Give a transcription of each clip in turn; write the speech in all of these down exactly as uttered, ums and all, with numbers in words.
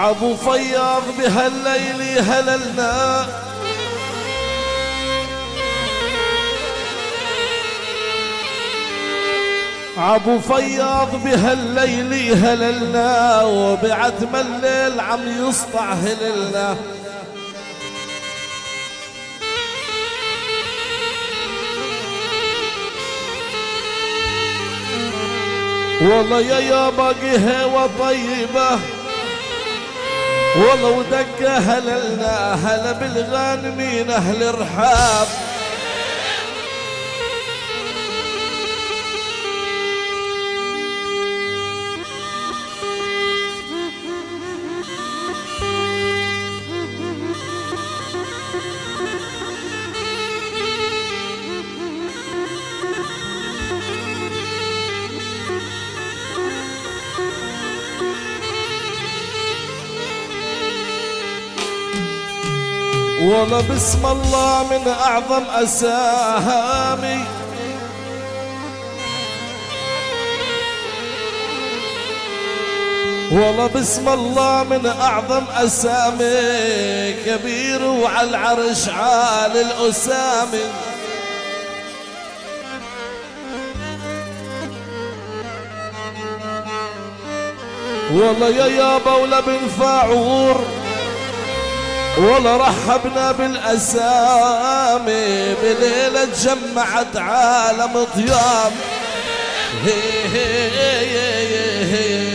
عبو فياض بهالليل هللنا عبو فياض بهالليل هللنا وبعد ما الليل عم يسطع هللنا والله يا يابا قهوة طيبة والله ودقة هللنا هلا بالغانمين أهل الرحاب والله بسم الله من أعظم أسامي والله بسم الله من أعظم أسامي كبير وعلى العرش عال الأسامي والله يا يابا ولا بنفاعور والله رحبنا بالأسامي بليلة جمعت عالم طياب هي هي هي هي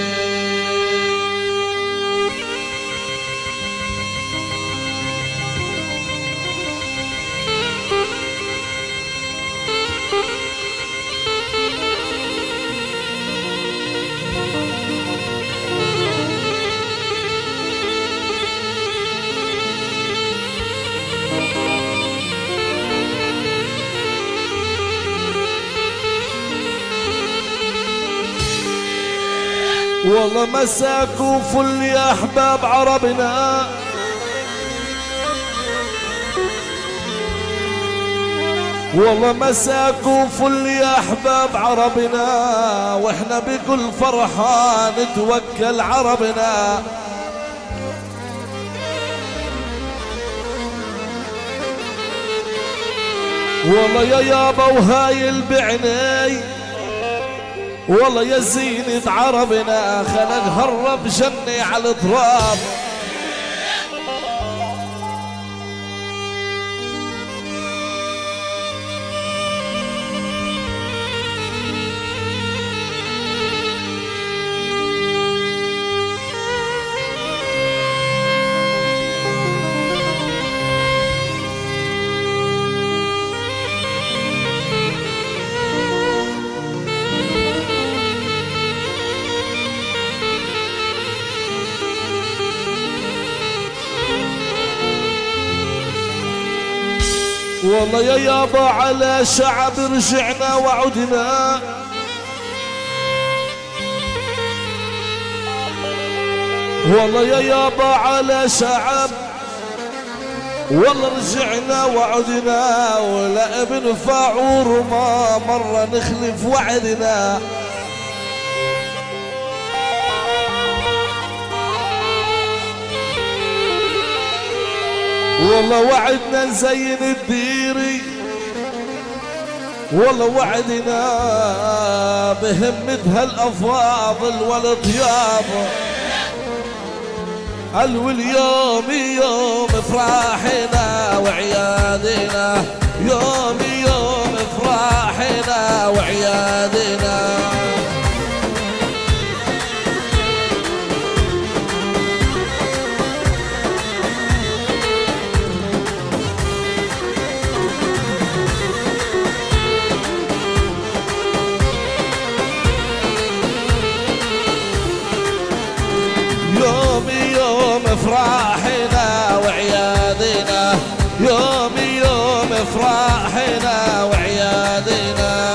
والله مساكوا فل يا أحباب عربنا والله مساكوا فل يا أحباب عربنا وإحنا بكل فرحة نتوكل عربنا والله يا يابا وهاي بعيني والله يا زينة عربنا خلق هرب جني على التراب والله يا يابا على شعب رجعنا وعدنا والله يا يابا على شعب والله رجعنا وعدنا ولا ابن فاعور ما مرة نخلف وعدنا والله وعدنا نزين الديري والله وعدنا بهمتها الأفاضل والطياب قال واليوم يوم افراحنا وعيادنا يوم يوم افراحنا وعيادنا افراحنا وعيادنا يوم يوم افراحنا وعيادنا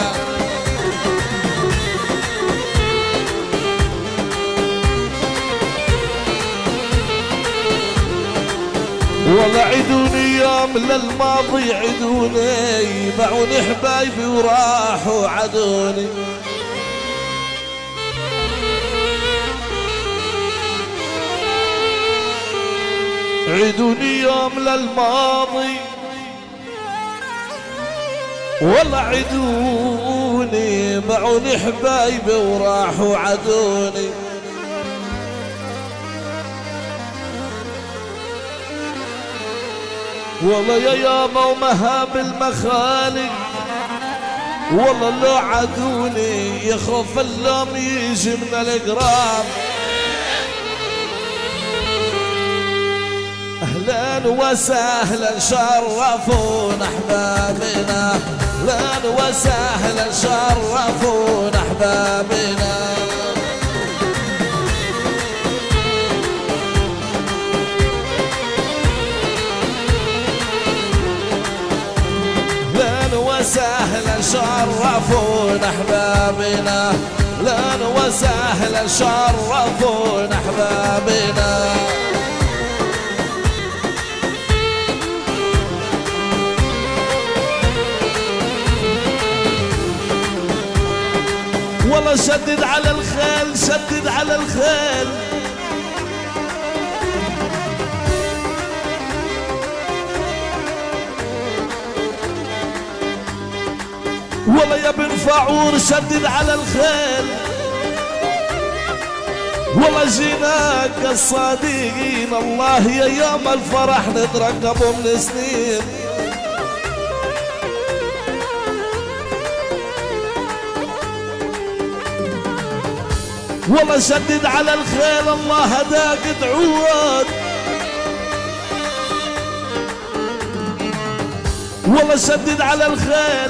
والله عدوني يوم للماضي عدوني باعوني حبايبي وراحوا عدوني عيدوني يوم للماضي والله عيدوني، باعوني حبايبي وراحوا عدوني. والله يا ياما ومهاب المخالق والله لو عدوني يخاف اللوم يجي من القراب. اهلا وسهلا شرفونا احبابنا، اهلا وسهلا شرفونا احبابنا. اهلا وسهلا شرفونا احبابنا، اهلا وسهلا شرفونا احبابنا. والله شدد على الخيل، شدد على الخيل. والله يا بن فاعور شدد على الخيل. والله جيناك الصادقين الله يا يوم الفرح نترقبه من سنين. والله شدد على الخيل الله هداك تعود. والله شدد على الخيل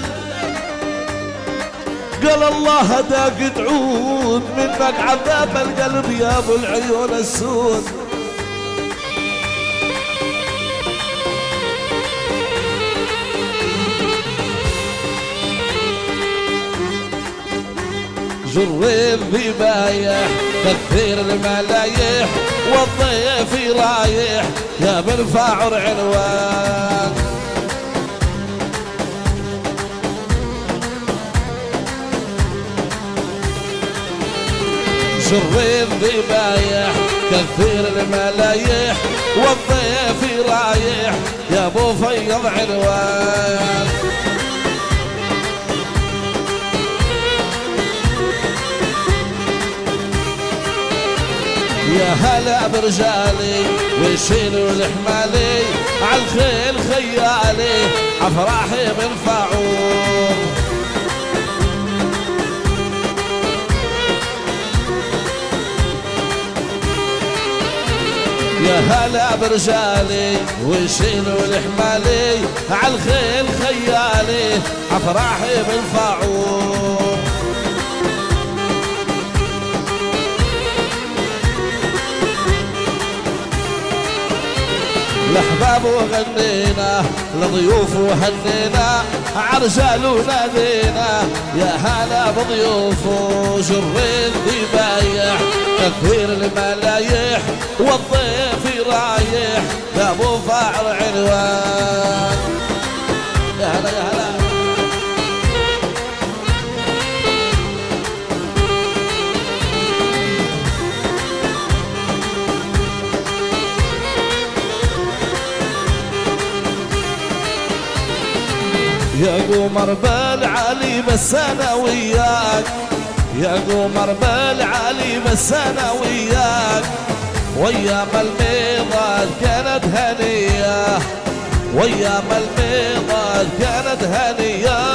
قال الله هداك تعود، منك عذاب القلب يا ابو العيون السود. جريت ذبايح كثير الملايح والضيف رايح يا بن فاعر عنوان. جريت ذبايح كثير الملايح والضيف رايح يا ابو فيض عنوان. يا هلا برجالي ويشيلوا الحمالي عالخيل خيالي عفراحي بن فاعور. يا هلا برجالي ويشيلوا الحمالي عالخيل خيالي عفراحي بن فاعور. لحباب وغنينا لضيوف وهنينا عرجال ونادينا يا هلا بضيوف. جريت ذبايح كثير الملايح والضيف رايح يا ابو فاعر عنوان. يا هلا يا هلا. يا قمر بالعلي بس انا وياك، يا قمر بالعلي بس انا وياك. وايام الميضاد كانت هنيه، وايام الميضاد كانت هنيه.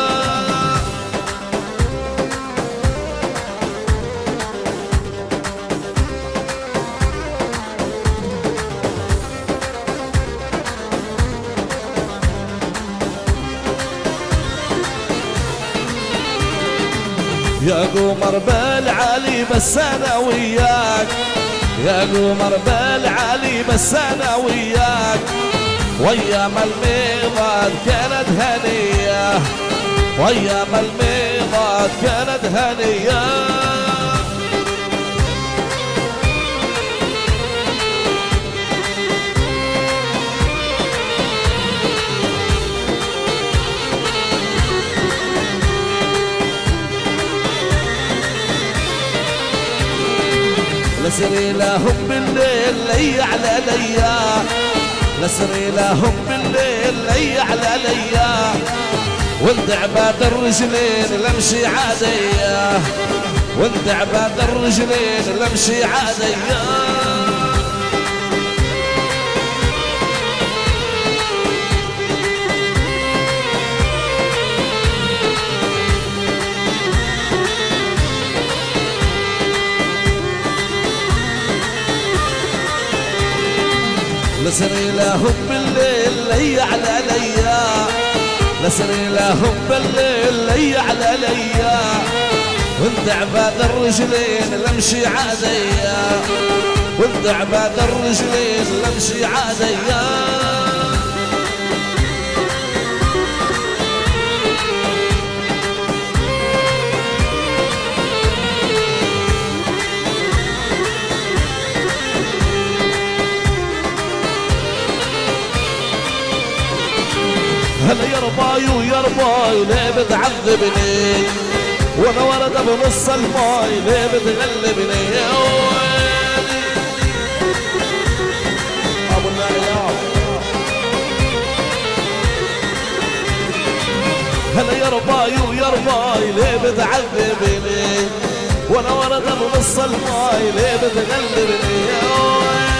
يا قمر بالعلي بس انا وياك، يا قمر بالعلي بس انا وياك. وايام الميضاد كانت هنيه، وايام الميضاد كانت هنيه. لسري لهم بالليل لي على ليا، نسري لهم بالليل لي على ليا وانت عباد الرجلين لمشي عادية وانت عباد الرجلين لمشي عادية نسري لهم بالليل لي على ليا نسري لهم بالليل لي على ليا وانت عباد الرجلين لمشي عادية وانت عباد الرجلين لمشي عادية هلا يا رباي ويا رباي ليه بتعذبني وانا ورد بنص الماي ليه بتغلبني يا ويلي ابو النعيم هلا يا رباي ويا رباي ليه بتعذبني وانا ورد بنص الماي ليه بتغلبني يا ويلي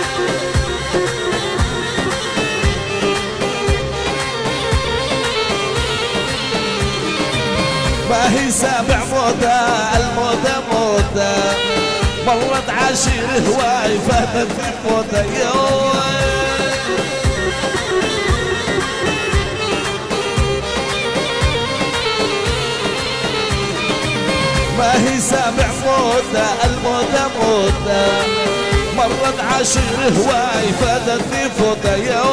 ما هي سابع موتة الموتة موتة مرت عشير هواي فاتت في موتة ما هي سابع موتة الموتة موتة مرت عشير هواي فاتت في موتة يا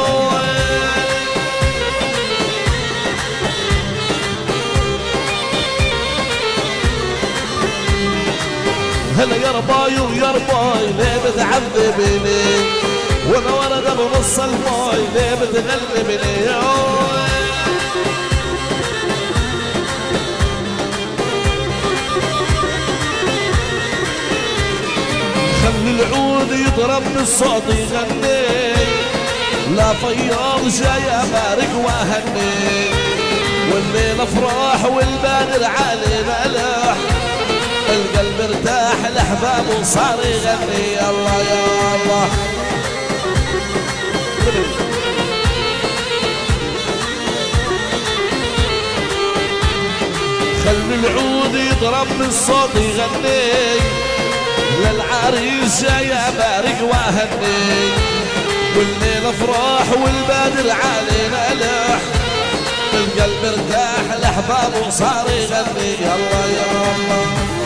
هلا يا رباي ويا رباي ليه بتعذبني وانا ورد بنص الماي ليه بتغلبني خلي العود يضرب بالصوت يغني لا فياض جاي ابارك واهني والليل افراح والبادر علينا لح القلب ارتاح الاحباب وصار يغني يا الله يا الله خلي العود يضرب بالصوت يغني للعريس جاي ابارك واهني والليل افراح والبادر علينا لح القلب ارتاح الاحباب وصار يغني يا الله يا الله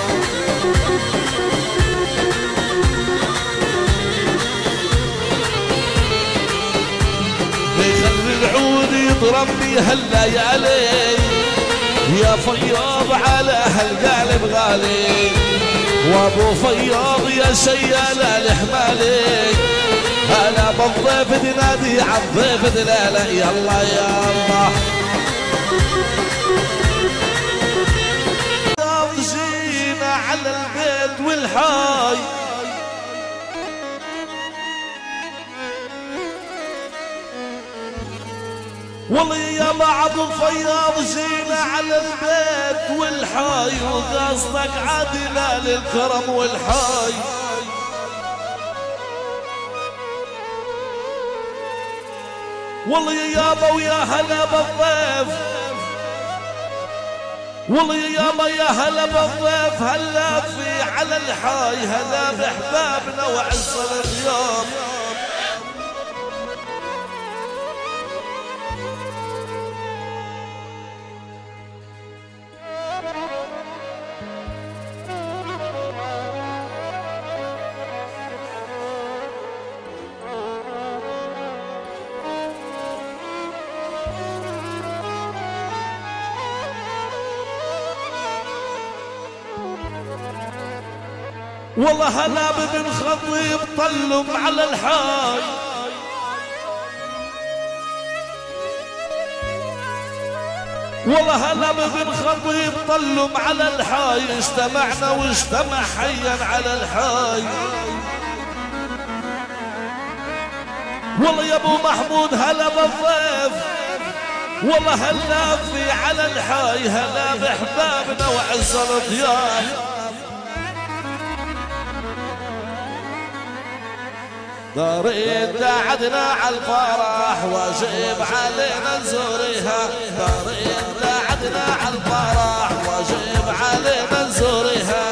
يخلي العود يضرب بيها الليالي يا فياض على هالقالب غالي وابو فياض يا شيال الحمالي هلا بالضيف تنادي عالضيف دلاله يا الله يا الله جينا على البيت والحاي والله يا بعض الفياض جينا على البيت والحاي وقصدك عادنا للكرم والحاي والله يا يابا ويا هلا بالضيف والله يا يابا يا هلا بالضيف هلا في على الحاي هلا بحبابنا وعز الغياب والله هلا ببن خطيب طلم على الحاي والله هلا ببن خطيب طلم على الحاي اجتمعنا واجتمع حيا على الحاي والله يا ابو محمود هلا بالضيف، والله هلا في على الحي، هلا بحبابنا وعز الضياف. دارين قعدنا على الفرح واجب علينا نزوريها، دارين قعدنا على الفرح واجب علينا نزوريها.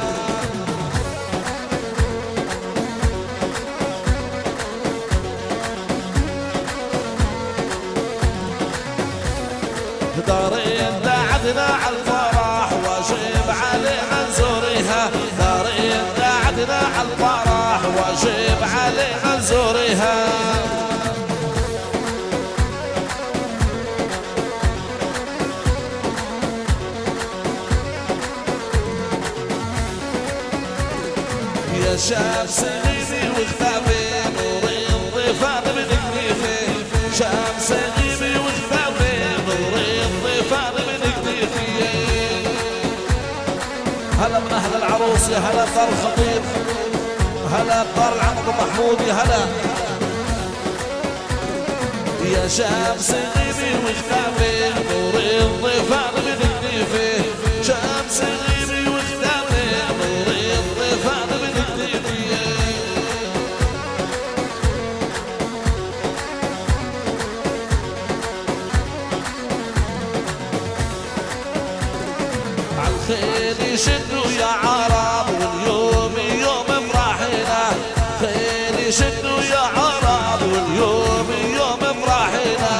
دارين قعدنا على الفرح واجب علينا نزوريها، دارين قعدنا على الفرح واجب علينا نزوريها. يا شاب سغيبي واختفي نوري الضيفان من كتيفي، شاب سغيبي واختفي نوري الضيفان من كتيفي. هلا من اهل العروس، يا هلا دار الخطيب، هلا دار العم محمود، يا هلا. يا شاب سغيبي واختفي نوري الضيفان من كتيفي، شاب سغيبي واختفي نوري الضيفان من كتيفي. عالخيل يشدوا يا عرب واليوم يوم فرحنا، خيل يشدوا يا عرب واليوم يوم فرحنا.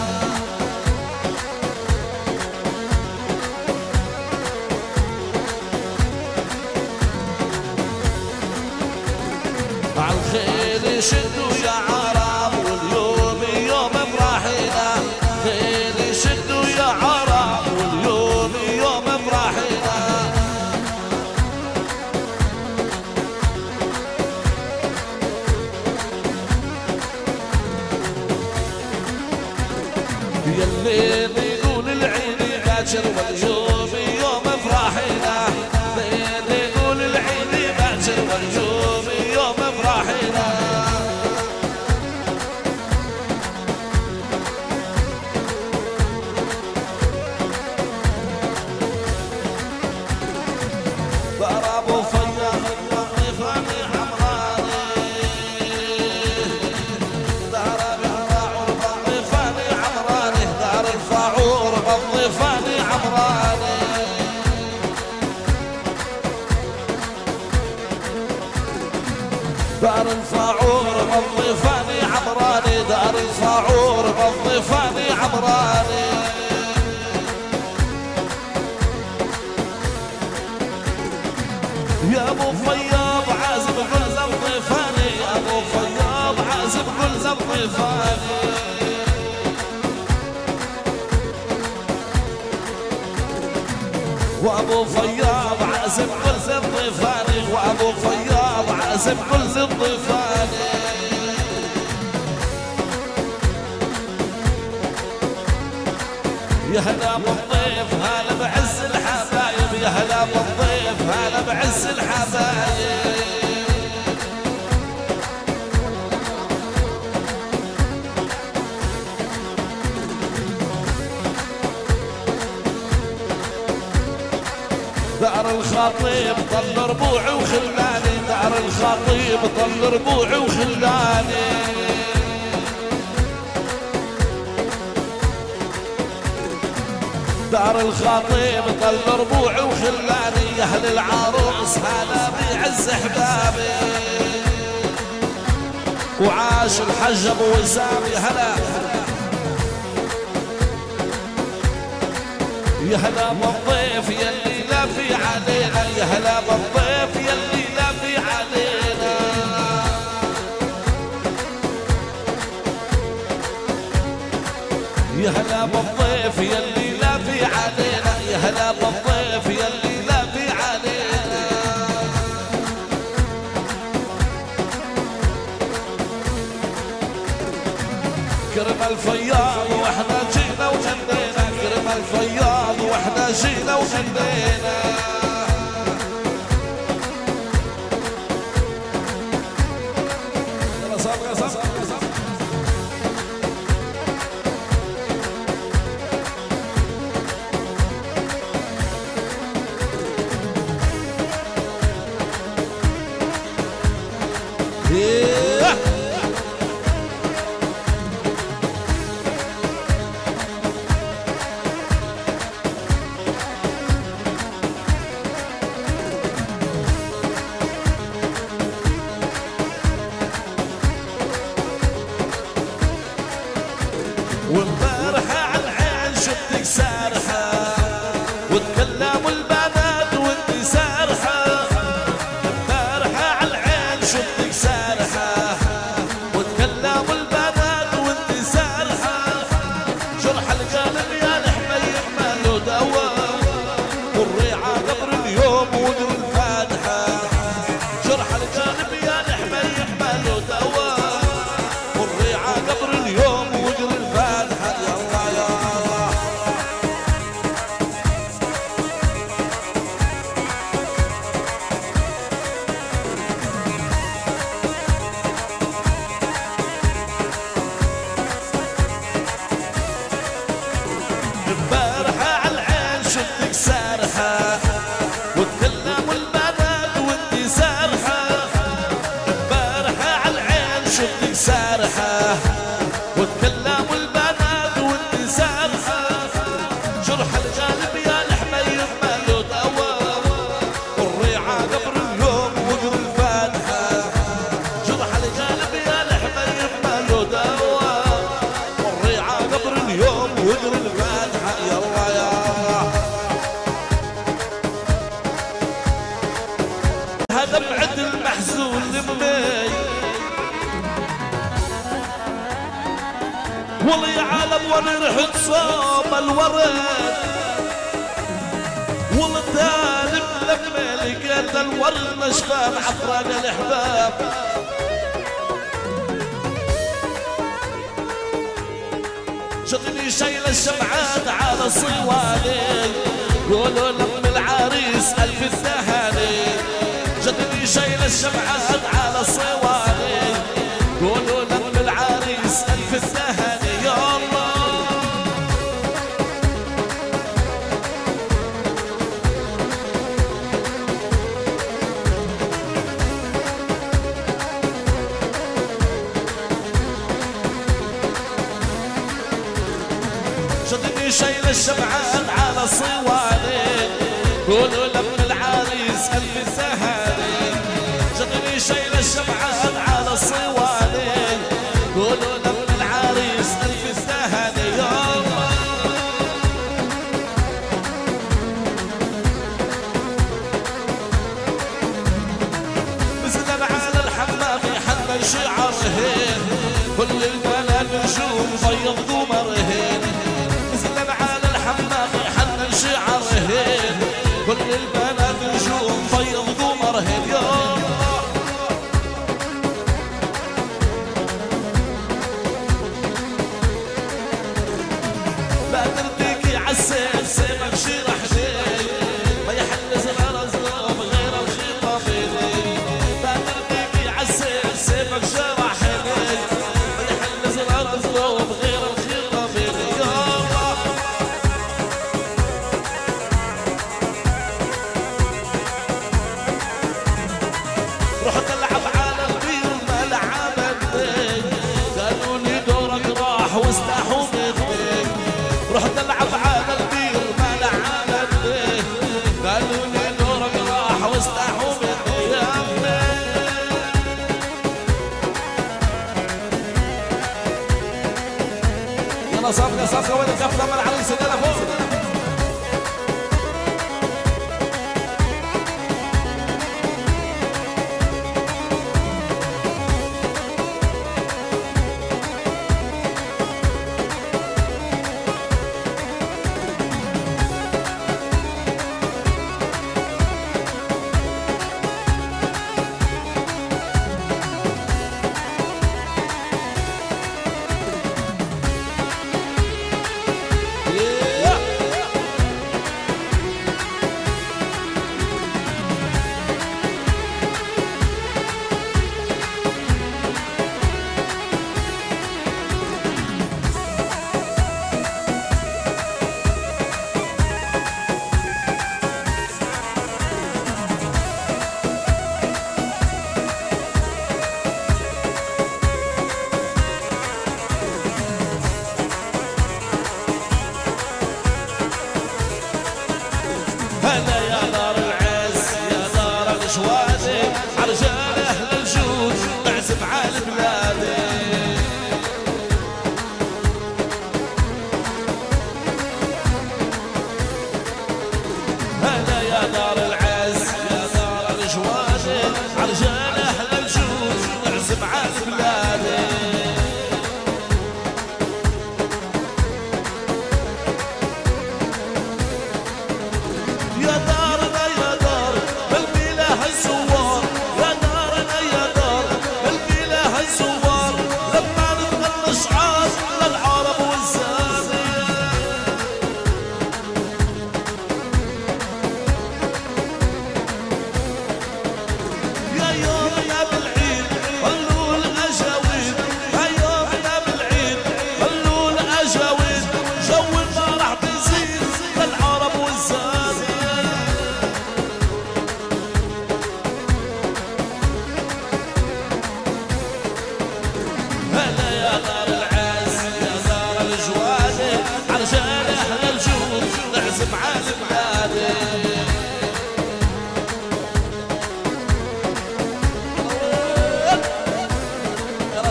عالخيل يشدوا يا عرب واليوم يوم فرحنا، خيل يشدوا يا عرب واليوم يوم فرحنا. يالليل يقول العيد باكر واليوم يوم فرحنا، الليل يقول العيد باكر واليوم يوم فرحنا. ضربوا فياض الضيفاني حمراني، ضرب الفاعور بالضيفاني عمراني، دار الفاعور بالضيفاني عمراني. دار الفاعور بالضيفاني عمراني، دار الفاعور بالضيفاني عمراني. يا ابو فياض عازب كل الضيفاني، يا ابو فياض عازب كل الضيفاني. وابو فياض عازب كل الضيفاني، وابو فياض عازب كل الضيفاني. يا هلا بالضيف هلا بعز الحبايب، يا هلا بالضيف هلا بعز الحبايب. دار الخطيب طل ربوعي وخلاني، دار الخطيب طل ربوعي وخلاني. دار الخطيب طل ربوعي وخلاني، يا اهل العروس هلا بيعز احبابي. وعاش الحج ابو وسام، يا هلا يا هلا بالضيف يلي لا في علينا، يا هلا بالضيف يلي لا في علينا. يا هلا بالضيف يلي لا في علينا، يا هلا بالضيف يلي لا في علينا. كرم الفياض واحنا جينا وجنينا، كرم الفياض واحنا جينا وجنينا. يلا صار صار صار وامبارحة عالعين شفتك سارحة وتكلموا البنات وانت سارحة. امبارحة عالعين شفتك سارحة وتكلموا البنات وانت سارحة. جرح القلب يا الحمير ماله دواء والريعة قبر اليوم وقر الفاتحة. جرح القلب يا الحمير ماله دواء والريعة قبر اليوم وقر الفاتحة. يلا يا الله امبارحة عالعين شفتك سارحة وتكلموا البنات وانت سارحة. امبارحة عالعين شفتك سارحة وتكلموا البنات وانت سارحة. جرح القلب يا الحمير ماله دواء والريعة قبر اليوم وقر الفاتحة. جرح القلب يا الحمير ماله دواء والريعة قبر اليوم وقر الفاتحة. يلا يا الله هذا بعد المحزون لمي والله يا عالم وانا رحت صوب الورد والله تالب لما لقيت الورد مشفى بعفراق الاحباب. شغلي شايل الشمعات على صوالي قولوا لم العريس الف التهاني. شغلي شايل الشمعات على صوالي قولوا لم العريس الف التهاني. يا الله شغلي شايل الشمعات على صوالي قولوا لم العريس الف التهاني. شغلي شايل الشمعات على صوالي قولوا لم العريس الف التهاني. يا الله مثل على الحمام حتى شعرهن كل البنات نجوم بيض قمرهن. مثل على الحمام حتى شعرهن كل البنات نجوم بيض قمرهن. يا الله لا ترضيكي عالسيف سيفك شرح لي ما يحل زغار زغار غير الخطابين. لا ترضيكي عالسيف سيفك شرح لي ما يحل زغار زغار غير الخطابين. يا الله رحت العب على البير ما لعبتني قالوا لي دورك راح واستحوا مني. رحت العب على البير ما لعبتني قالوا لي دورك راح واستحوا مني. يا ابني يلا صفقة صفقة وين الكفة من العريس يلا فوق.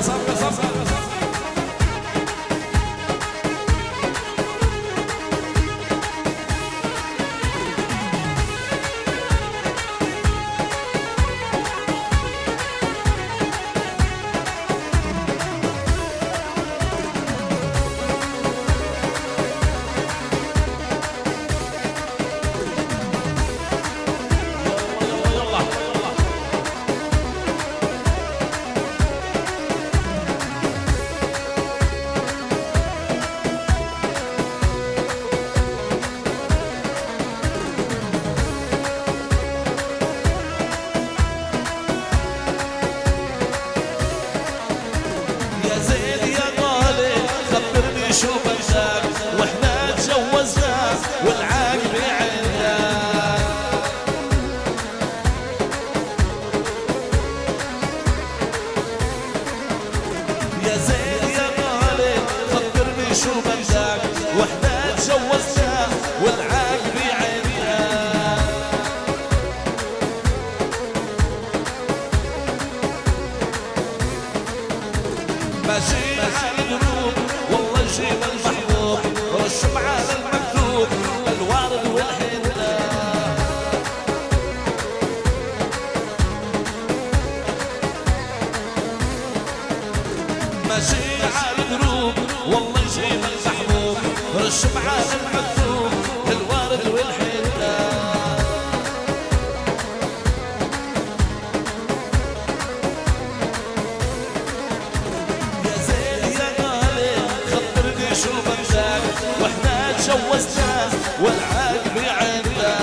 صفقة صفقة شو بدك واحنا تجوزنا والعاقب عندنا يا زين يا غالي خبرني شو بدك واحنا تجوزنا والعاقب عندنا ماشي على القلوب جيب المحبوب والشمعة للمكتوب الوارد والحنة ماشي على الدروب والله جيب المحبوب والشمعة للمكتوب الوارد والحنة شو بدك واحنا تجوزنا والعاقب عندنا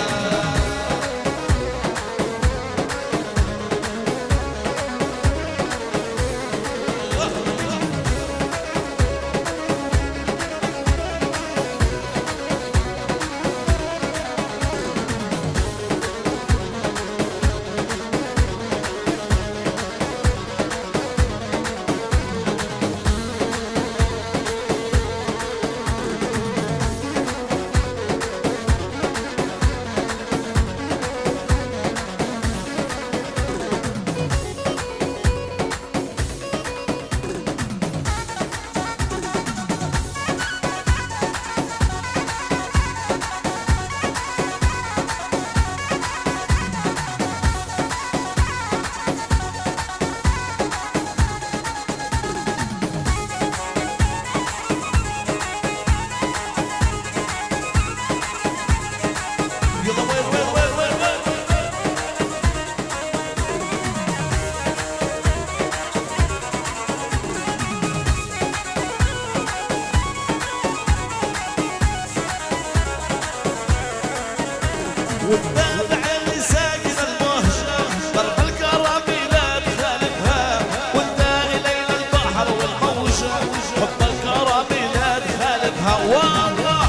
وتتابع اللي ساكن المهجة ضرب الكراميلات خالفها والداعي ليل البحر والموجة حب الكراميلات خالفها والله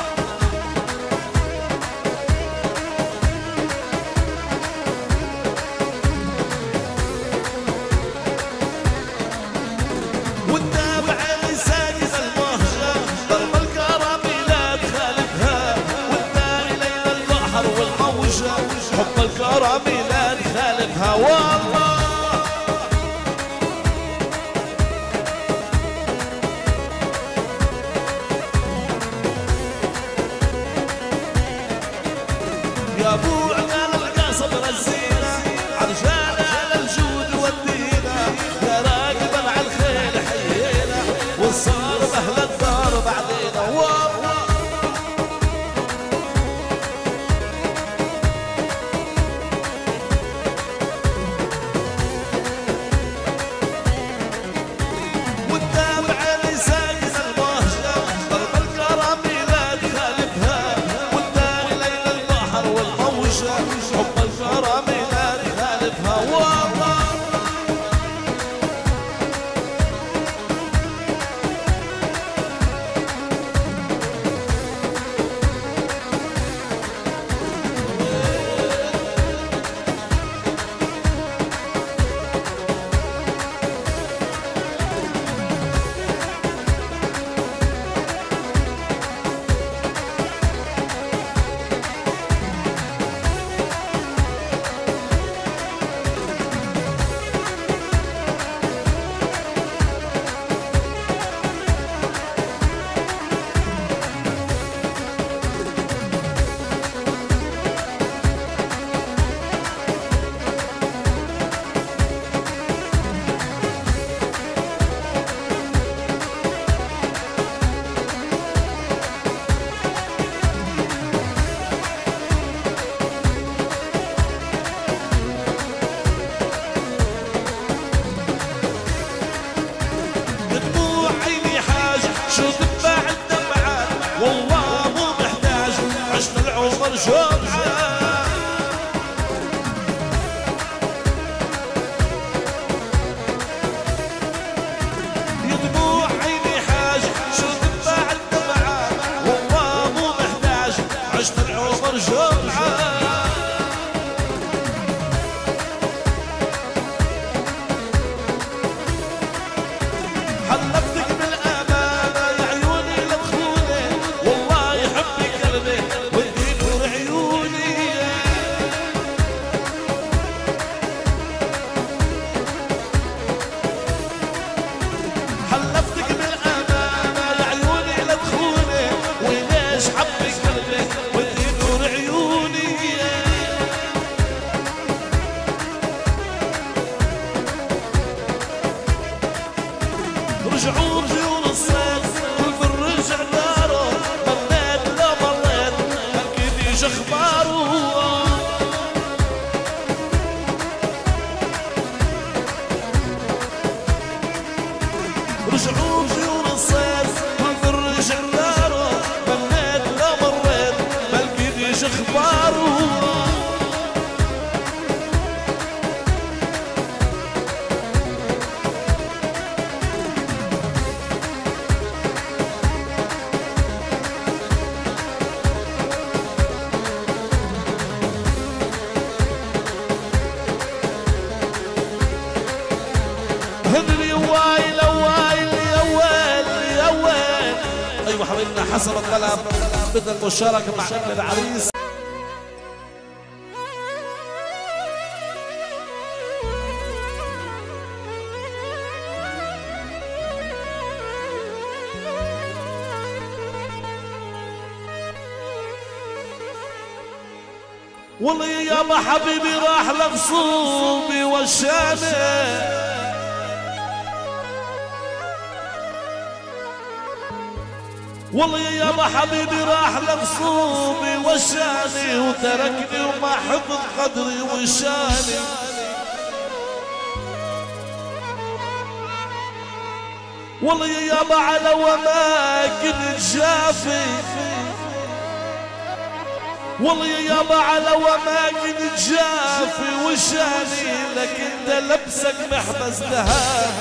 وتتابع اللي ساكن المهجة ضرب الكراميلات خالفها والداعي ليل البحر والموجة حب الكراميلات خالفها والله يا ابو عقال القصب رزينا عرجال على الجود ودينا يا راكب على الخيل حيينا والصار باهل الدار بعدينا والله حب الكراميلات خالفها والله رجعوا طيور الصيد والبر رجع داره مريت لا مريت ما لقيتيش اخباره رجعوا طيور الصيد والبر رجع داره مريت لا مريت ما لقيتيش اخباره هدري وايل وايل يا ويل يا ويل. ايوه حبيبنا حسب الطلب بدنا المشاركه مع ابن العريس. والله يابا حبيبي راح لغصوبي وشاني والله يابا حبيبي راح لغصوبي وشاني وتركني وما حفظ قدري وشاني والله يابا على وماكن جافي والله يابا على وماكن جافي وشاني لك انت لبسك محبس ذهب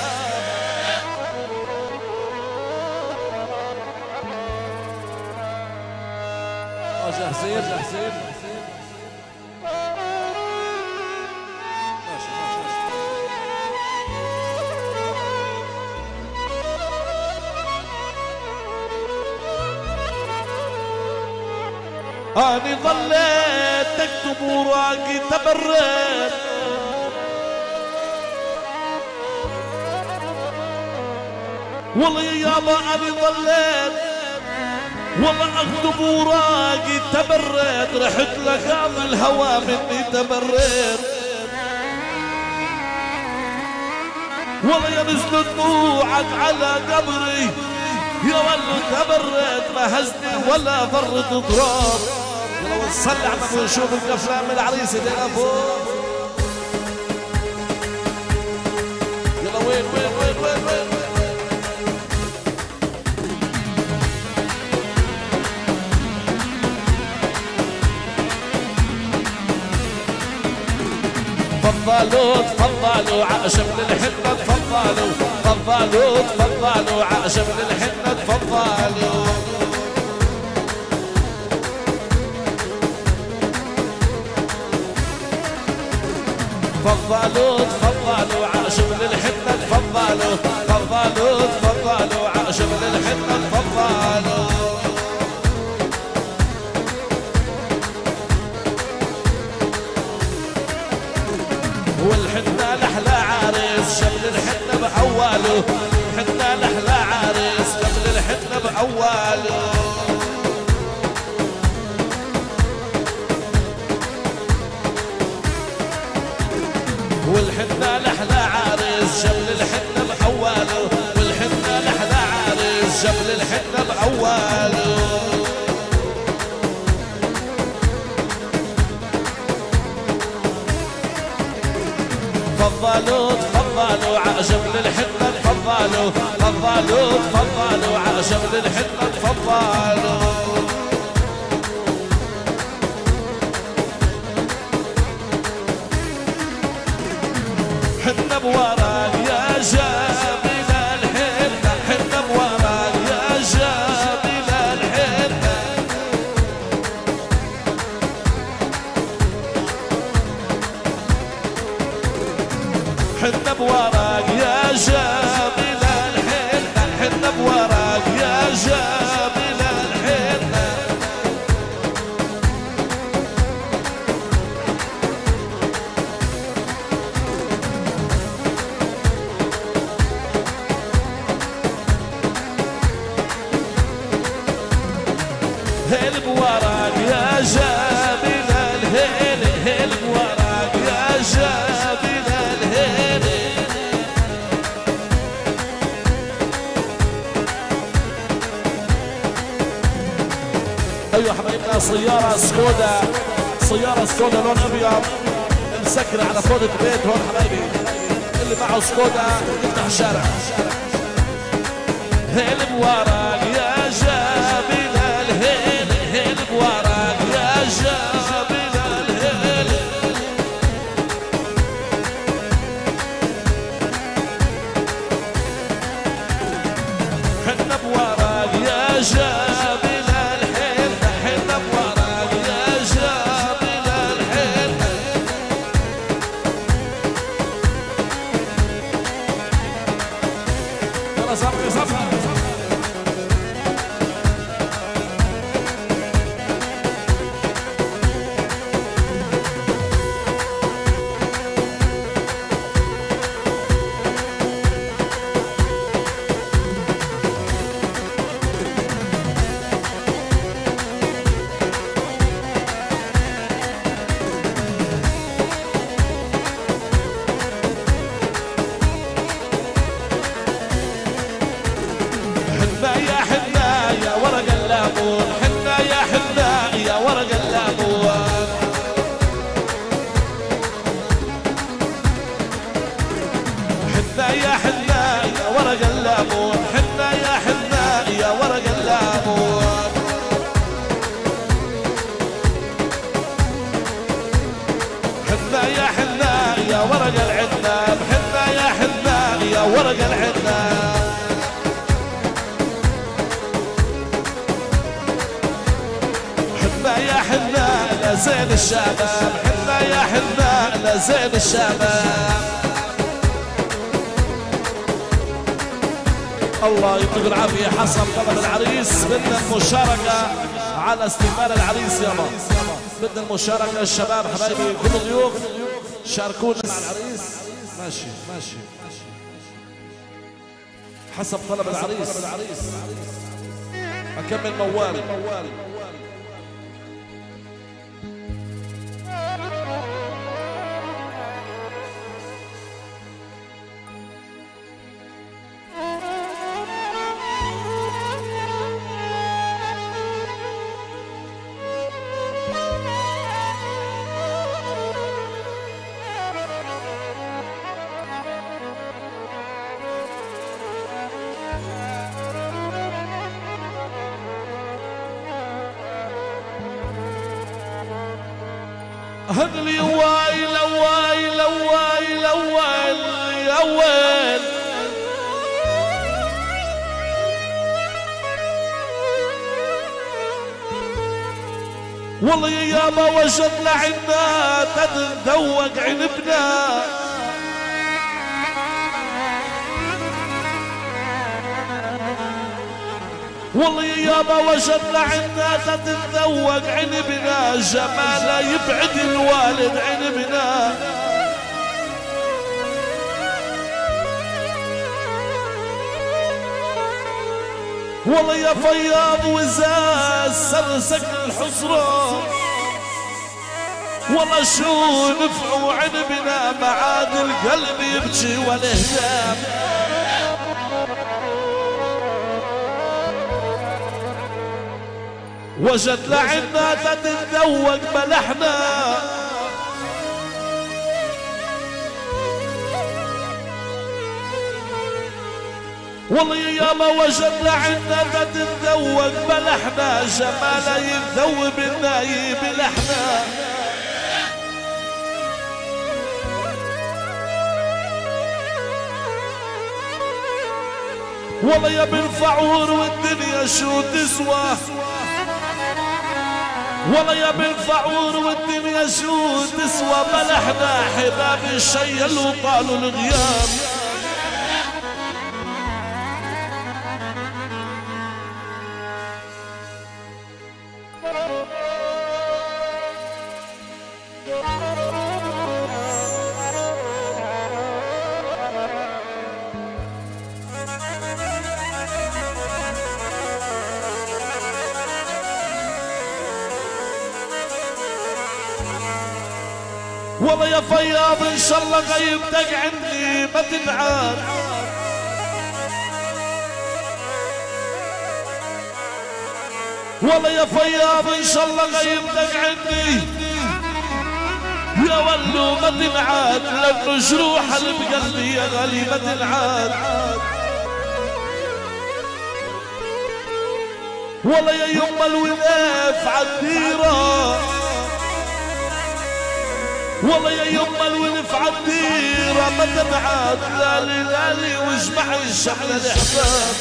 جاهزين جاهزين ماشي ماشي أني ظليت تكتب وراقي تبرد والله يابا أني ظليت والله اكتب وراقي تبرد رحت لغام الهوى مني تبرد والله يا نزل دموعك على قبري يا ولد تبرد ما هزني ولا فرط ضراب يلا ونصلي على النبي ونشوف الافلام العريس ايدينا فوق يلا وين وين وين وين وين تفضلوا تفضلوا عاشق للحنة تفضلوا تفضلوا تفضلوا عاشق للحنة تفضلوا تفضلوا تفضلوا عاشق للحنة تفضلوا تفضلوا تفضلوا عاشق للحنة تفضلوا والحنة لحلى عريس شمل الحنة بأوله حنة لحلى عريس شمل الحنة بأوله والحنة لحلى عريس شمل الحنة بأوله والحنة لحلى عريس شمل الحنة بأوله تفضلوا تفضلوا عاشق للحنة تفضلوا تفضلوا تفضلوا عاشق للحنة تفضلوا حنة بوراك يا جميل الحنة حنة بوراك يا جميل الحنة حنة بوراك يا جميل الحنة حنة بوراك يا جميل الحنة هل بوراك يا جميل الهيل هل بوراك يا جميل الهيل ايوه حبايبنا سيارة سكودا، سيارة سكودا لون ابيض مسكرة على فوضة بيت هون حبايبي، اللي معه سكودا يفتح الشارع. هيل بورق يا جابل الهيل، هيل بورق يا جابل الهيل. حنا بورق يا جابل الهيل، حنا بورق يا جابل الهيل. يلا صفي صفي. حنا يا حنا يا ورق الليمون، حنا يا حنا يا ورق الليمون. حنا يا حنا يا ورق الليمون، حنا يا حنا يا ورق الليمون. حنا يا حنا يا ورق العنب، حنا يا حنا يا ورق العنب. حنا يا حنا لزين الشباب، حنا يا حنا لزين الشباب. الله يعطيك العافية. حسب طلب العريس بدنا المشاركة على استقبال العريس يابا، بدنا المشاركة الشباب حبايبي كل الضيوف شاركونا مع العريس. ماشي ماشي حسب طلب العريس. أكمل موالي. هدلي وايل وايل وايل وايل يا ويل. والله يا يابا وجدنا عنا تتذوق عنبنا. والله يا يابا وجدنا عنا تتذوق عنبنا، جماله يبعد الوالد عنبنا. والله يا فياض وزاز سرسك الحصران، والله شو نفعوا عنبنا، معاد القلب يبكي والاهتام. وجد لعنا تتذوق بلحنا، والله يا يابا وجد لعنا تتذوق بلحنا، جماله يذوب النايب بلحنا. والله يا بالفعور والدنيا شو تسوى، والله يا بالفعور والدنيا شو تسوى، بلحنا حباب الشيل وطالوا الغياب. والله يا فياض ان شاء الله غيبتك عندي ما تنعاد، والله يا فياض ان شاء الله غيبتك عني يا ولو ما تنعاد لانه جروح اللي بقلبي يا غالي ما تنعاد. والله يا يما الولاف عالديرة والله يا يما الولف عالديرة ما تنعاد لالي لالي واجمع الشمل الاحباب.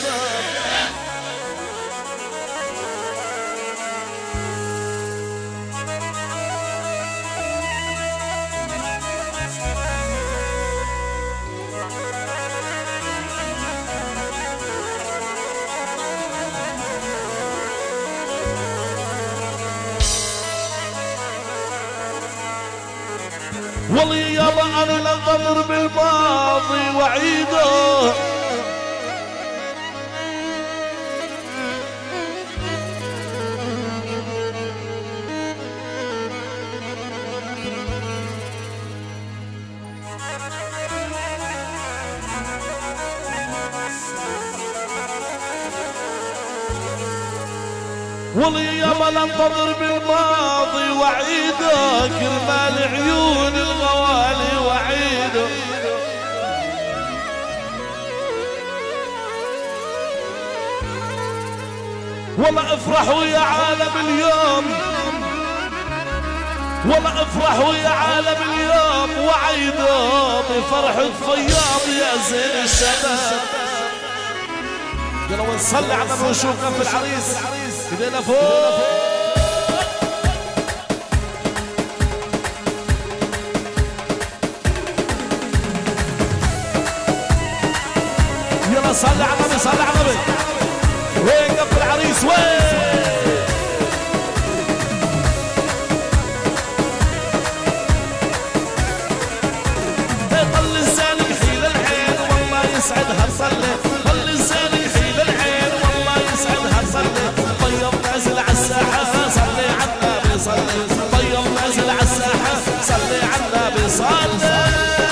والله يابا انا ننظر بالماضي وعيده والله يابا ننتظر بالماضي وعيده كرمال عيون الغوالي وعيده. والله افرحوا يا عالم اليوم والله افرحوا يا عالم اليوم وعيده بفرحة فياض يا زين الشباب. يلا ونصلي على النبي ونشوف كف العريس ايدينا فوق. يلا صلي على النبي صلي على النبي. وين كف العريس وين؟ طل الزاني يحيل العين والله يسعدها تصلي. طل الزاني يحيل العين والله يسعدها تصلي. طيب نازل عالساحة صلي على النبي صلي. طيب نازل عالساحة صلي على النبي صلي.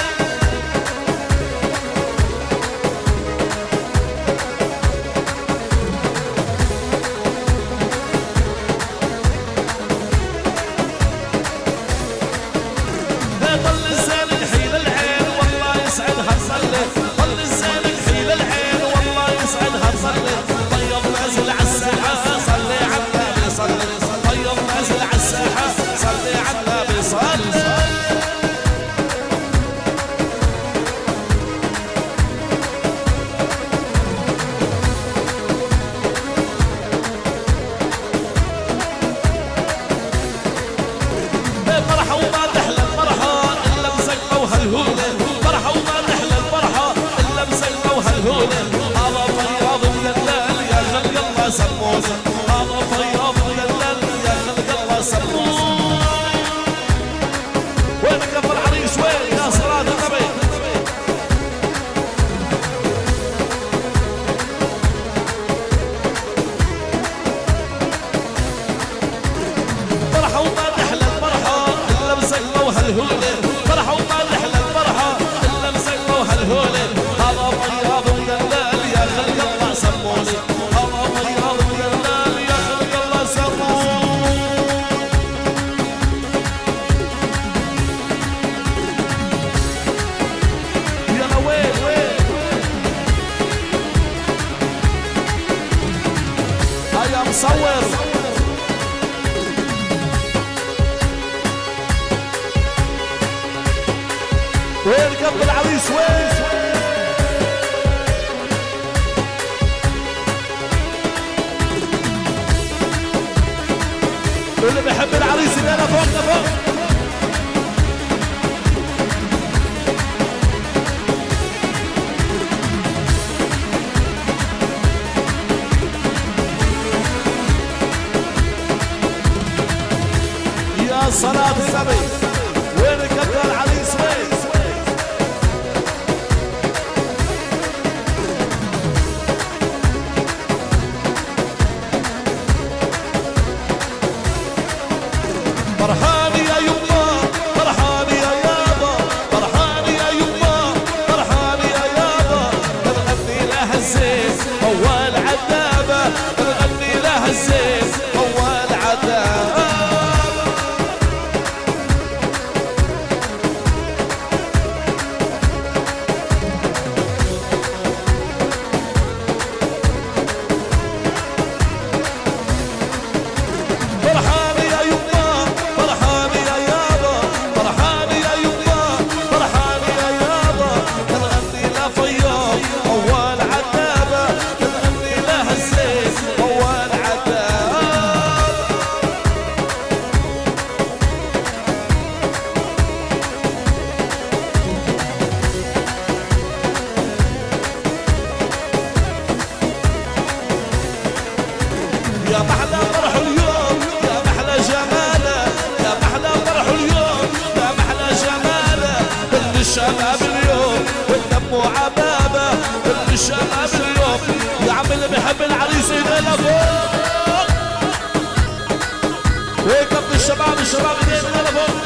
وين كف العريس وين؟ اللي بيحب العريس اللي انا فوق فوق. يا صلاة النبي وين كف العريس وين؟ فرحان يا يما فرحان يا يابا فرحان يا يما فرحان يا يابا. نغني لها الزين اول عذابه نغني لها الزين يا محلى فرح اليوم يا محلى جماله يا محلى فرح اليوم يا محلى جماله كل الشباب اليوم والدم عبابه كل الشباب اليوم يا عم اللي بيحب العريس ايدينا فوق ويكب الشباب الشباب ايدينا فوق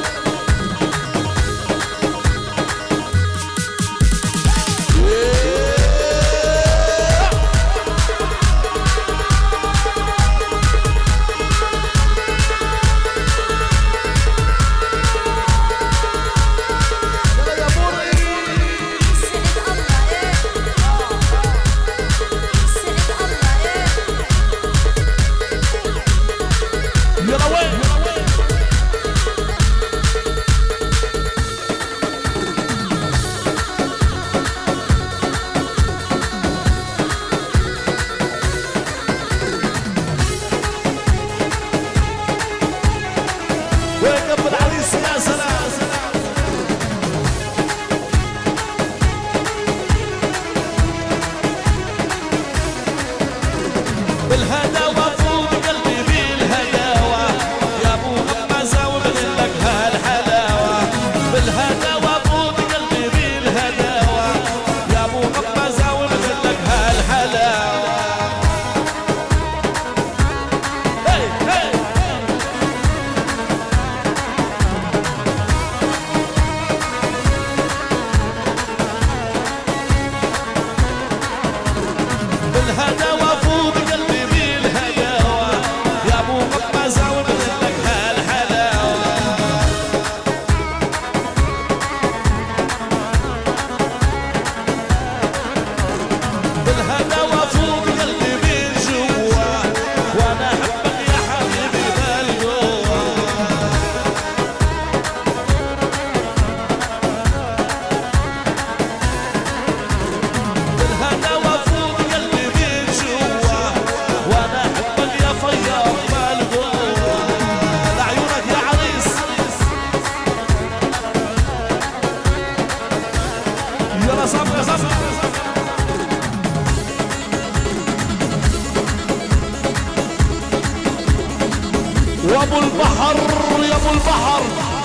وابو البحر يا ابو البحر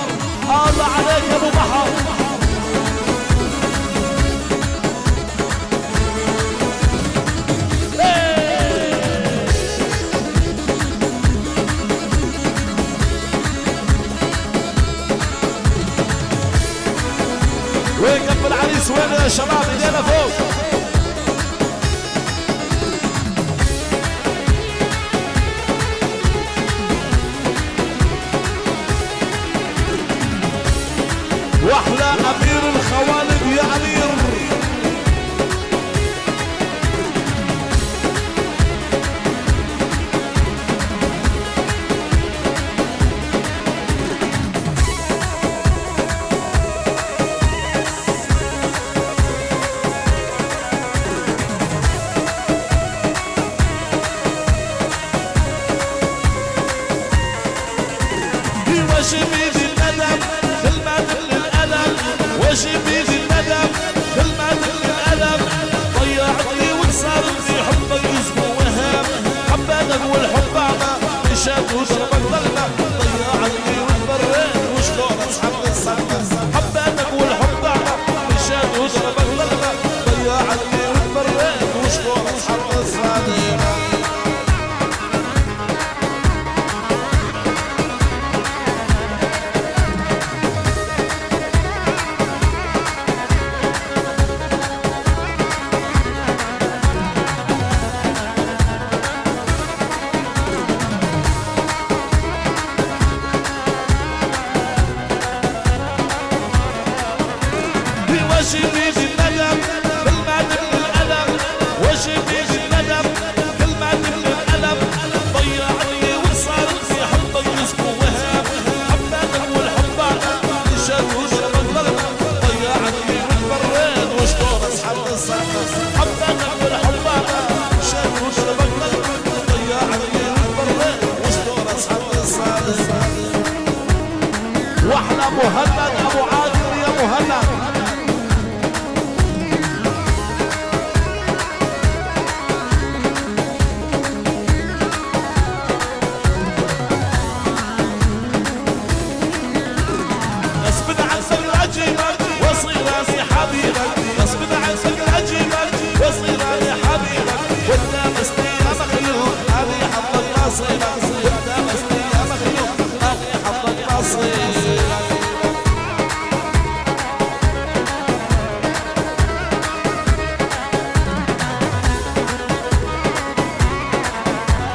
الله عليك يا ابو بحر وين جنب العريس وين يا شباب ايدينا فوق واحلى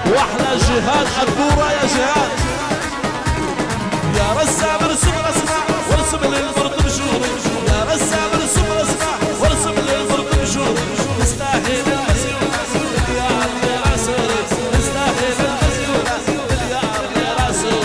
واحلى جهاد الدورة يا جهاد. يا رسام ارسم الاسماء وارسم للبرد بجور، يا رسام ارسم الاسماء وارسم للبرد بجور. نستاهل المزيونة مليار لراسه، نستاهل المزيونة مليار لراسه.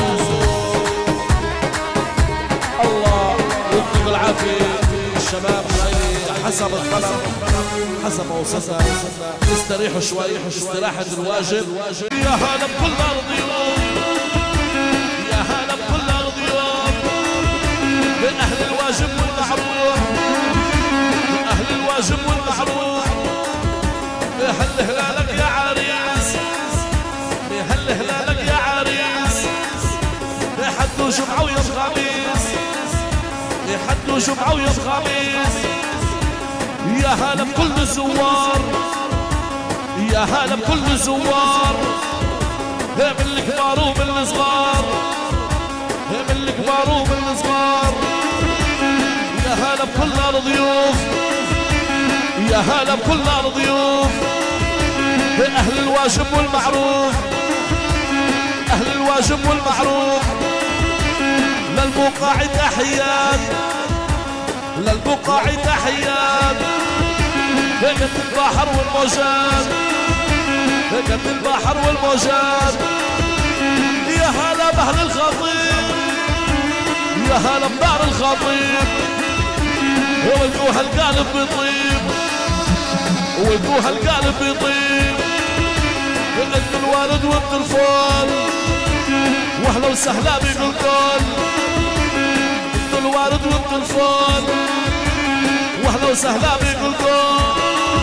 الله يعطيك العافية الشباب، حسب الطلب حسب ما وصلنا استريحوا شوي استراحة الواجب. يا هلا بكل أرض يوم، يا هلا بكل أرض يوم، بأهل الواجب والمعروف، بأهل الواجب والمعروف. بهل هلالك يا عريس، بهل هلالك يا عريس، بحدوا جمعة ويوم خميس، بحدوا جمعة ويوم خميس. يا هلا بكل الزوار، يا هلا بكل الزوار، من الكبار ومن الصغار، من الكبار ومن الصغار. يا هلا بكل الضيوف، يا هلا بكل الضيوف، بأهل الواجب والمعروف، أهل الواجب والمعروف. للبقاع تحيات، للبقاع تحيات، قد البحر والموجات، قد البحر والموجات. يا هلا بأهل الخطيب، يا هلا بدار الخطيب، ولقوها القالب بيطيب، ولقوها القالب بيطيب. قد الوالد والتلفون، واهلا وسهلا بقلقل. الوالد والتلفون، واهلا وسهلا بقلقل.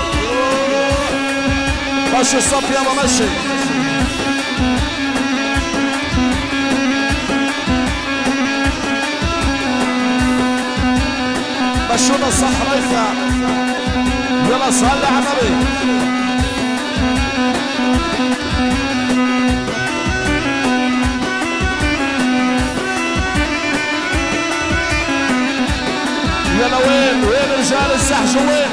مشي الصف يابا مشي. مشونا الصح ريفنا، يلا صلي على النبي. يلا وين وين رجال السحش وين؟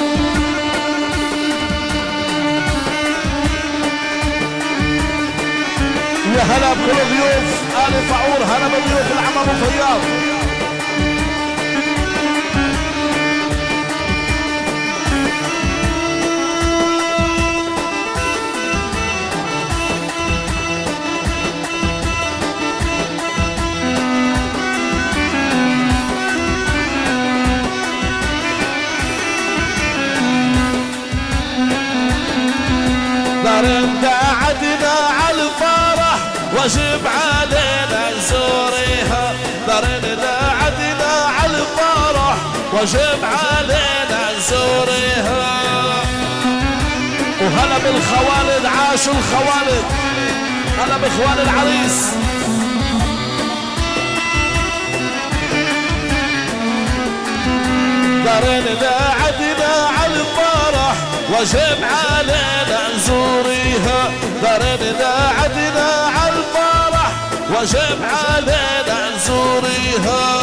يا هلا بكل ضيوف آل فعور، هلا بضيوف العمر وفياض. قعدنا على الفرح واجب علينا نزوريها. دارنا قعدنا على الفرح واجب علينا نزوريها. وهلا بالخوالد، عاشوا الخوالد، هلا باخوان العريس. دارنا قعدنا على الفرح واجب علينا نزوريها. دارنا عدنا على الفرح واجب علينا نزوريها.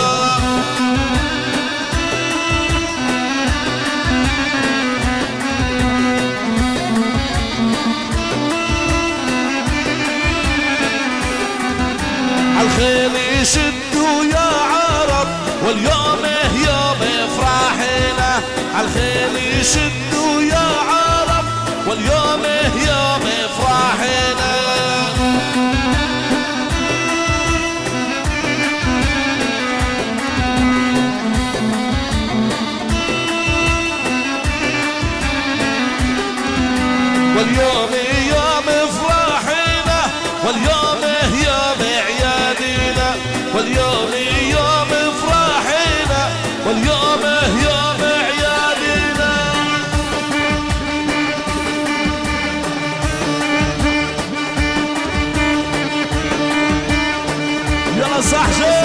عالخيل يشدوا يا عرب واليوم يوم افراحنا. عالخيل يشدوا يا عرب واليوم يوم افراحنا. واليوم يوم افراحنا، واليوم يوم عيادنا. واليوم يوم افراحنا، واليوم يوم عيادنا. يلا صحشي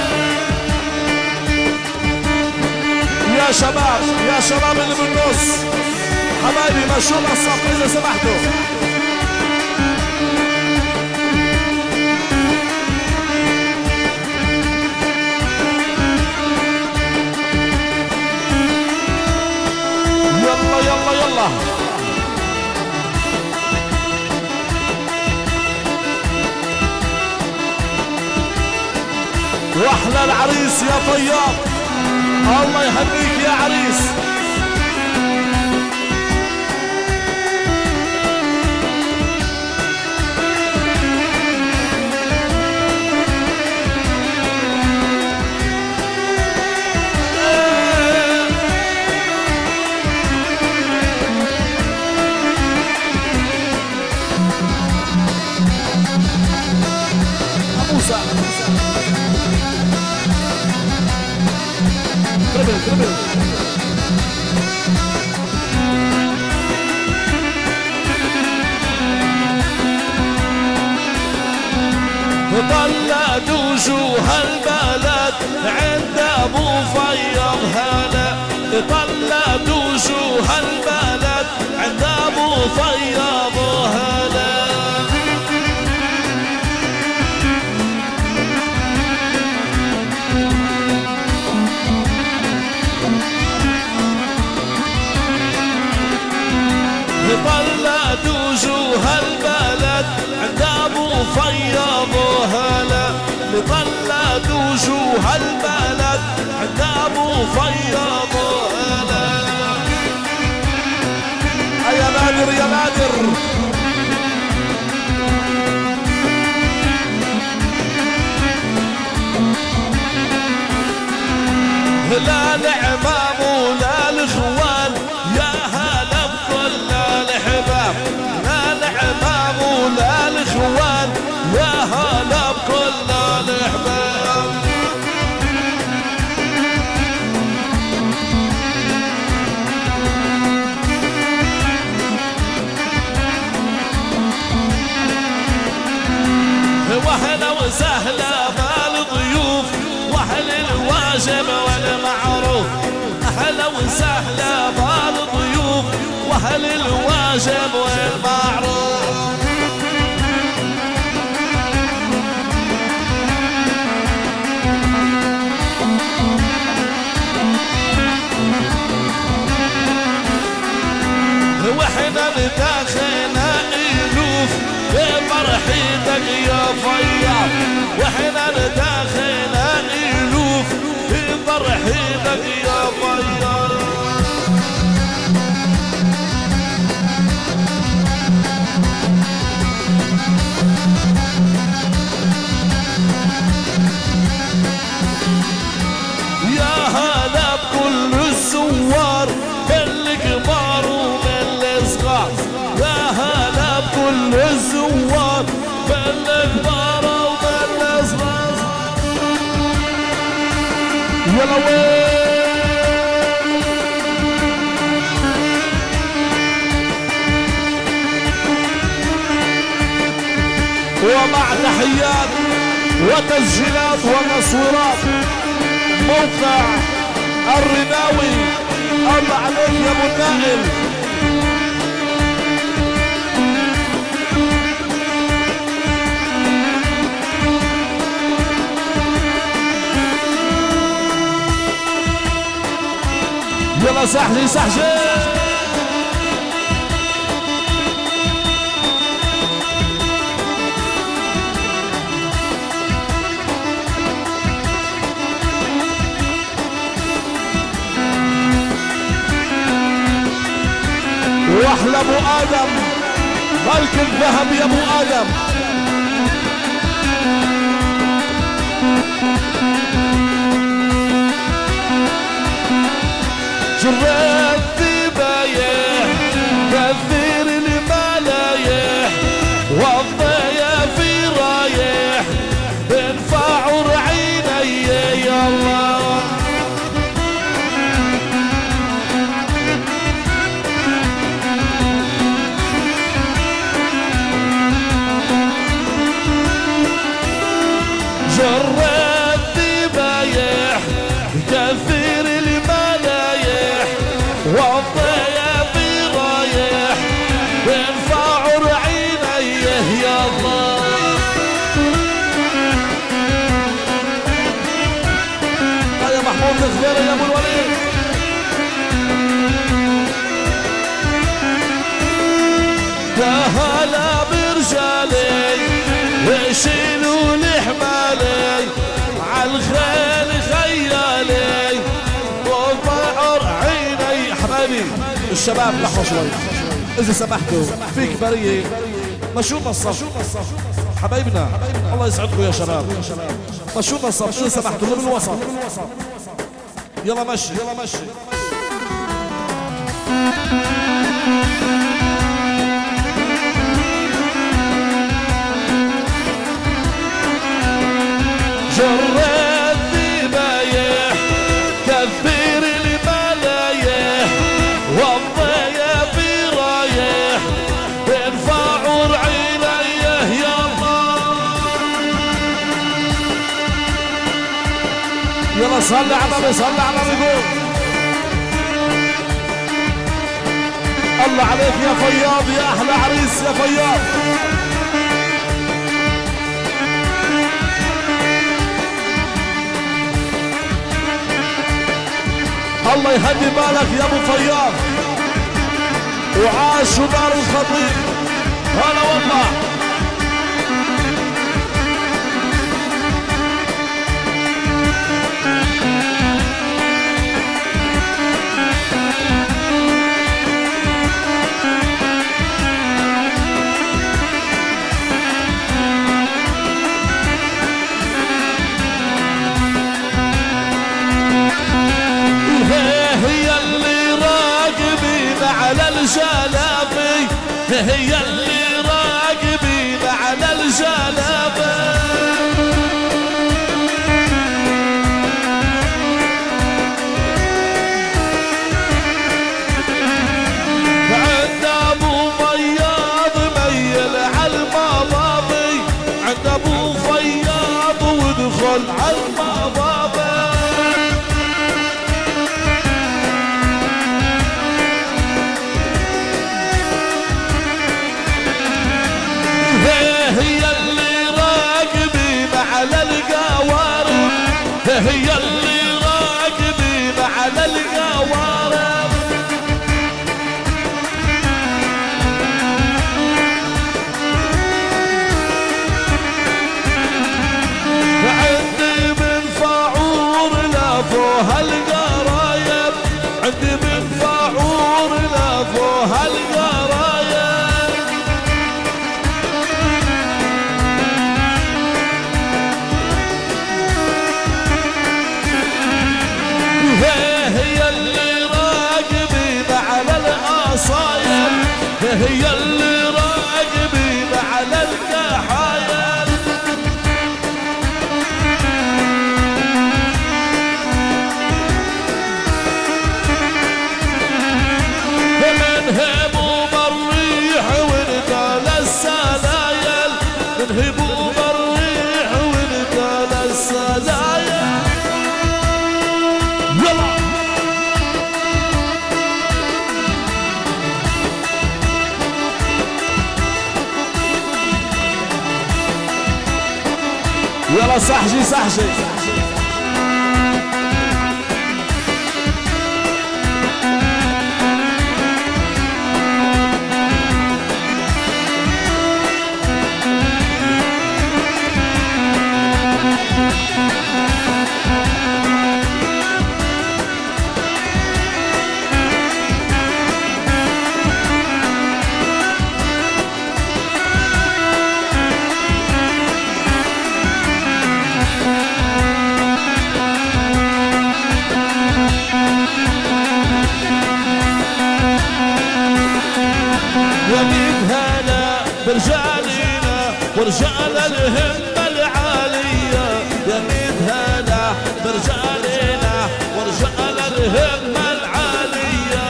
يا شباب، يا شباب اللي بالنص حبايبي مشوا الصف اذا سمحتوا. يلا يلا يلا واحلى العريس يا طياب، الله يهنيك يا عريس. موسى تربل تربل طلعت وجوه البلد عند ابو فياض هلا، طلعت وجوه البلد عند ابو فياض هلا. طلعت وجوه البلد عند ابو فياض هلا، طلعت وجوه البلد عند ابو فياض هلا. يا نادر يا نادر لا العمام ولا الاخوان يا هلا بكل الحباب، لا العمام ولا الاخوان يا هلا بكل الحباب. واهلا وسهلا بالضيوف واهل الواجب والمعروف، اهلا وسهلا بالضيوف واهل الواجب والمعروف. واحنا نداخلنا الوف بفرحتك يا فياض، واحنا نداخلنا الوف بفرحتك يا فياض. يا هلا بكل الزوار بالكبار وبالصغار، يا هلا بكل الزوار بالكبار وبالصغار. يلا وين ومع تحيات وتسجيلات وتصويرات موقع الرناوي. الله عليك يا ابو النائل. يلا سحلي سحجي واحلى ابو ادم ملك الذهب يا ابو ادم. جريت بايح كثير الملايح والضياف رايح بنفعر عيني يا الله. جريت بايح كثير الملايح والضياف رايح بنفعر عيني يا الله. يا محمود الخضيري يا ابو الوليد. يا هلا برجالي وشيلوا لحمالي عالخير شباب لحظة شوي إذا سمحتوا في كبرية مشونا الصف حبايبنا الله يسعدكم يا شباب مشونا الصف إذا سمحتوا اللي بالوسط يلا مشي يلا مشي جريت ذبايح كثير الملايح والضيف رايح بين فاعور عينيه يا الله يلا صل على النبي صل على النبي الله عليك يا فياض يا احلى عريس يا فياض الله يهدي بالك يا ابو فياض وعاش ودار الخطيب هلا والله على الجلابي هي اللي راقبين على الجلابي عند ابو فياض ميل على المضابي عند ابو فياض ودخل على المضابي هي اللي راقبين على القوارب هي اللي راقبين على القوارب عندي من فاعور لافوها القرايب عندي من فاعور لافوها القرايب هي اللي راقبين على الأصايل هي اللي راقبين على الكحايل من هبوب الريح ونقال السلايل من هبوب الريح ونقال السلايل يلا صحجي صحجي ومن هلا برجالينا ورجال الهمة العالية يا مين هلا برجالينا ورجال الهمة العالية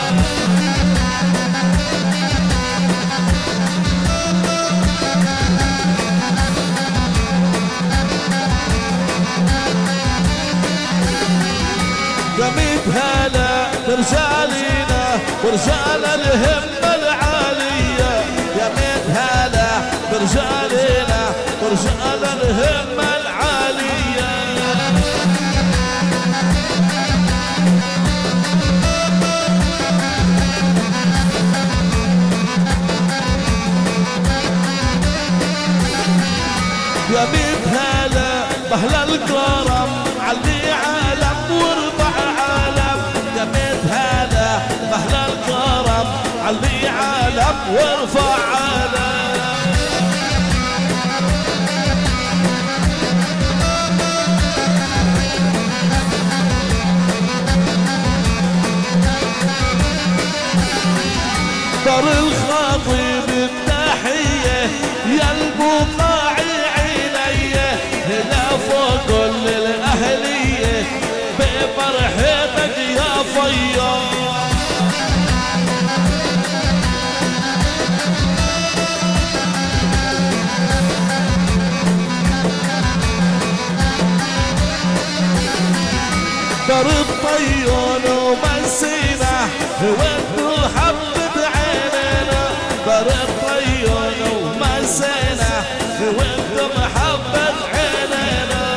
يا مين هلا برجالينا ورجال الهمة العالية يا مين هلا برجالينا ورجال الهمة العالية يا مين هلا بأهل الكرم علي عالم وارفع عالم يا مين هلا بأهل الكرم علي علم وارفع علم. دار الخطيب التحية يا البقاعي عينيه هنا فوق كل الأهلية بمرحبك يا فياض. دار الطيون ومسينا وانتو حبة عينينا. دار الطيون ومسينا وانتو محبة عينينا.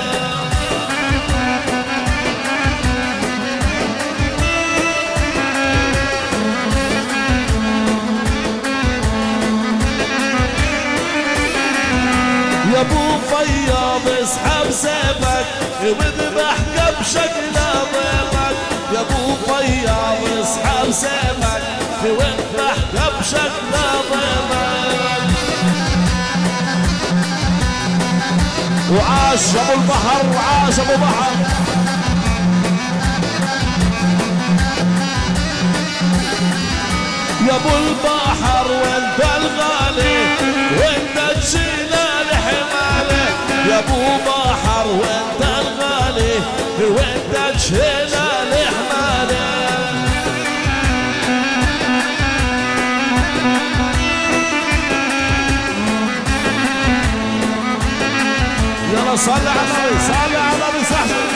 يا ابو فياض اسحب سيفك واذبح كبشك لضيفك. يا ابو فياض اسحب سيفك واذبح كبشك لضيفك. وعاش ابو البحر وعاش ابو بحر. يا ابو البحر وانت الغالي وانت تشيل الحماله. يا ابو بحر وانت الغالي وانت تشيل الحماله. يلا صل على النبي صل على النبي صحبه.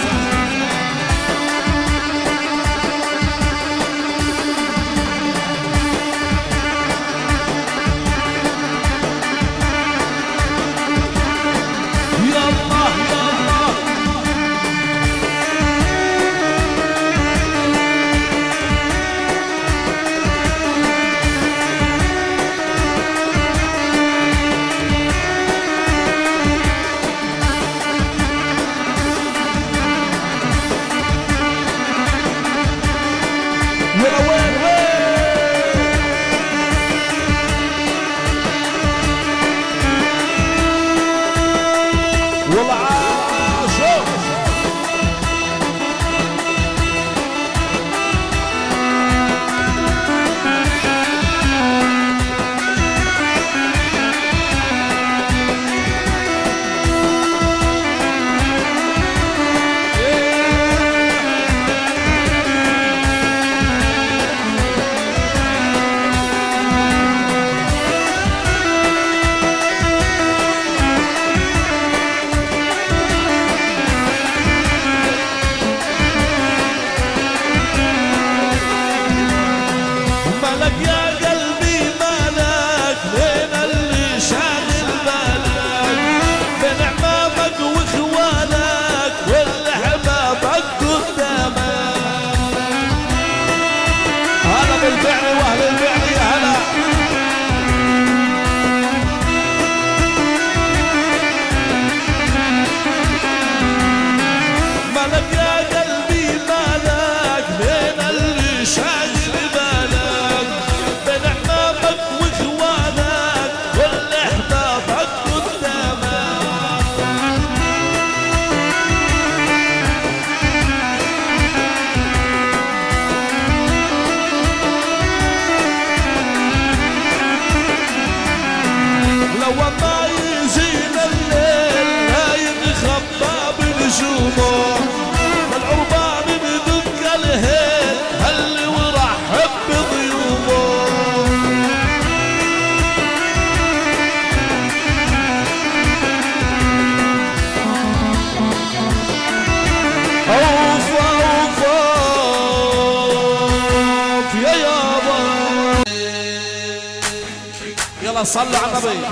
يلا صلوا على النبي.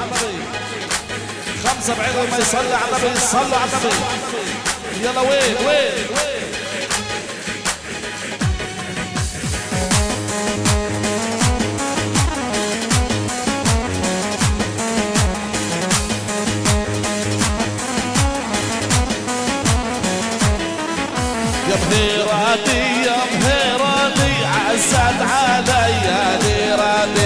خمسة بعيد ما يصلي على النبي صلوا على النبي. يلا وين وين يا بهيراتي يا بهيراتي عزت علي يا ديراتي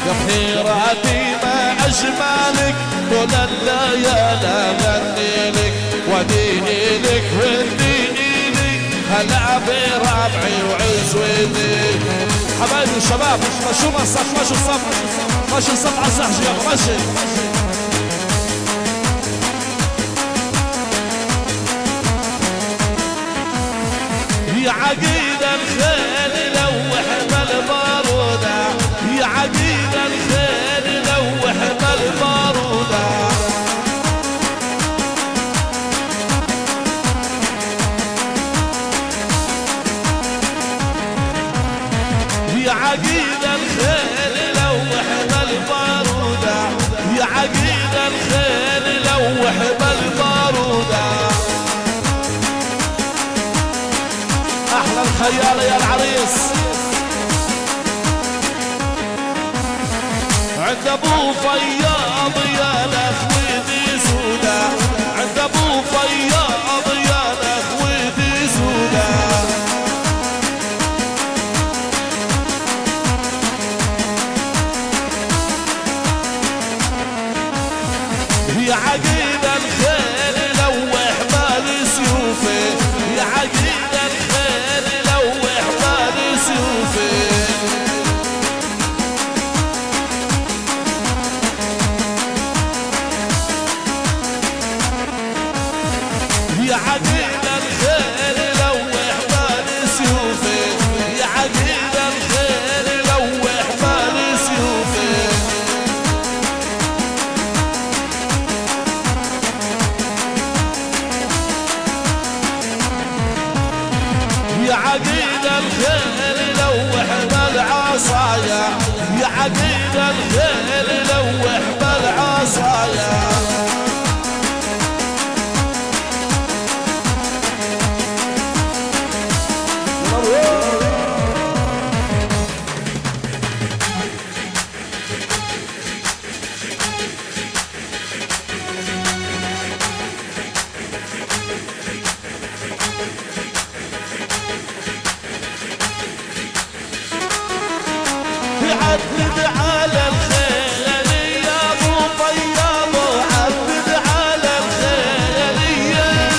يا بحيرتي ما أجملك طول الليالي أغني لك وأديني لك واديني لك هلا بربعي وعزوتي. حبايبي الشباب مشوا من الصف مشوا الصف مشوا الصف على السحش يلا مشي. يا عقيد الخيل لوح بالبارودة يا عقيد الخيل لوح بالبارودة يا عقيد الخيل لوح بالبارودة يا عقيد الخيل لوح بالبارودة. احلى الخيالة يا العريس عند ابو فياض يا الاخوتي سودا عند ابو فياض يا الاخوتي سودا. يا عقيد الخيل لوح بالسيوفي يا عقيد الخيل لوح بالسيوفي. يا عقيد الخيل لوح بالسيوفي يا عقيد الخيل لوح بالسيوفي. يا عقيد الخيل لوح بالعصايا يا عقيد الخيل لوح بالعصايا. عدد على الخيل يا ابو فياض عدد على الخيل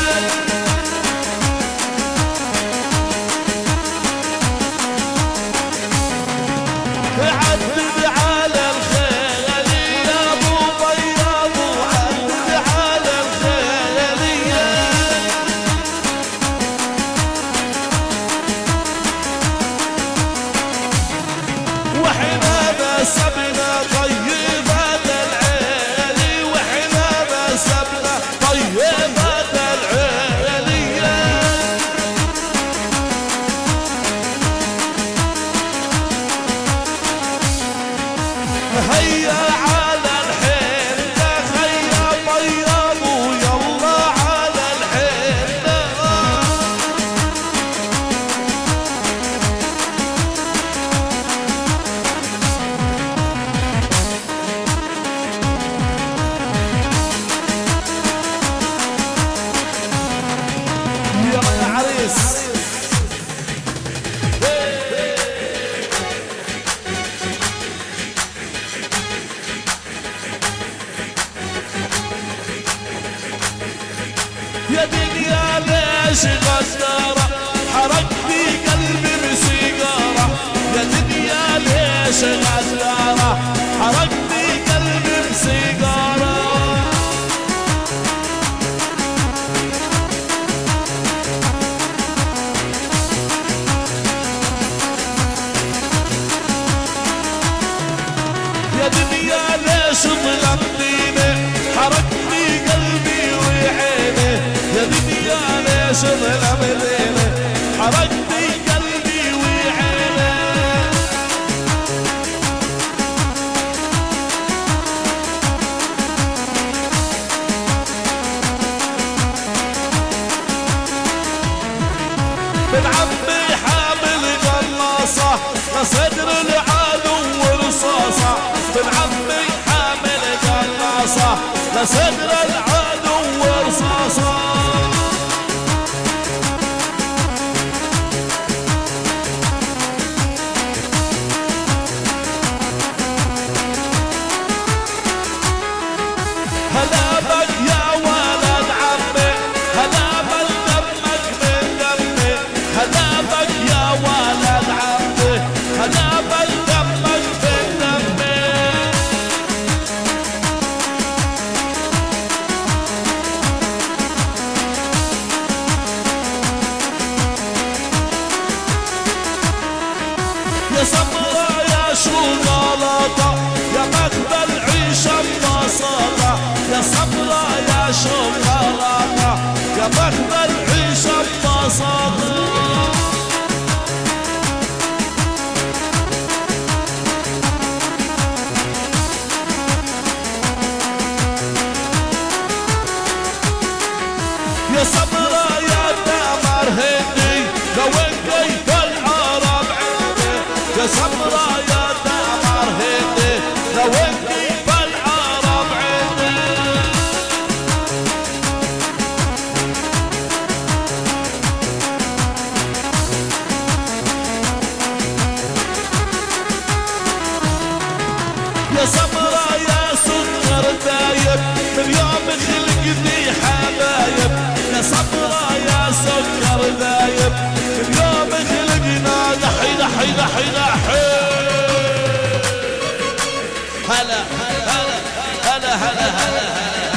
عدد على الخيل يا ابو فياض عدد على الخيل. وحنا بسبنا طيبات العيلي وحنا بسبنا طيبات العيلية. هيا على الحين هيا طيبوا يلا على الحين. يلا يا عريس يا دنيا ليش غدارة حرقت في قلبي بسيجارة يا دنيا ليش غدارة حرقت في قلبي بسيجارة. يا دنيا ليش ظلمتيني حرقت في قلبي وعيني يا دنيا ليش ظلمتيني حرقت في قلبي وعيني. بن عمي حامل قناصة لصدر العدو ورصاصة بن عمي حامل قناصة لصدر العدو ورصاصة. شوكولاتة يا بخت العيشة ببساطة. يا سمرة يا تمر هندي لوين كيف العرب عندي. يا سمرة يا تمر هندي لوين كيف العرب عندي. يا سمرة يا سكر دايب من يوم خلقتي حبايب. يا سمرة يا سكر دايب من يوم خلقنا دحي دحي دحي دحي. هلا هلا هلا هلا هلا هلا.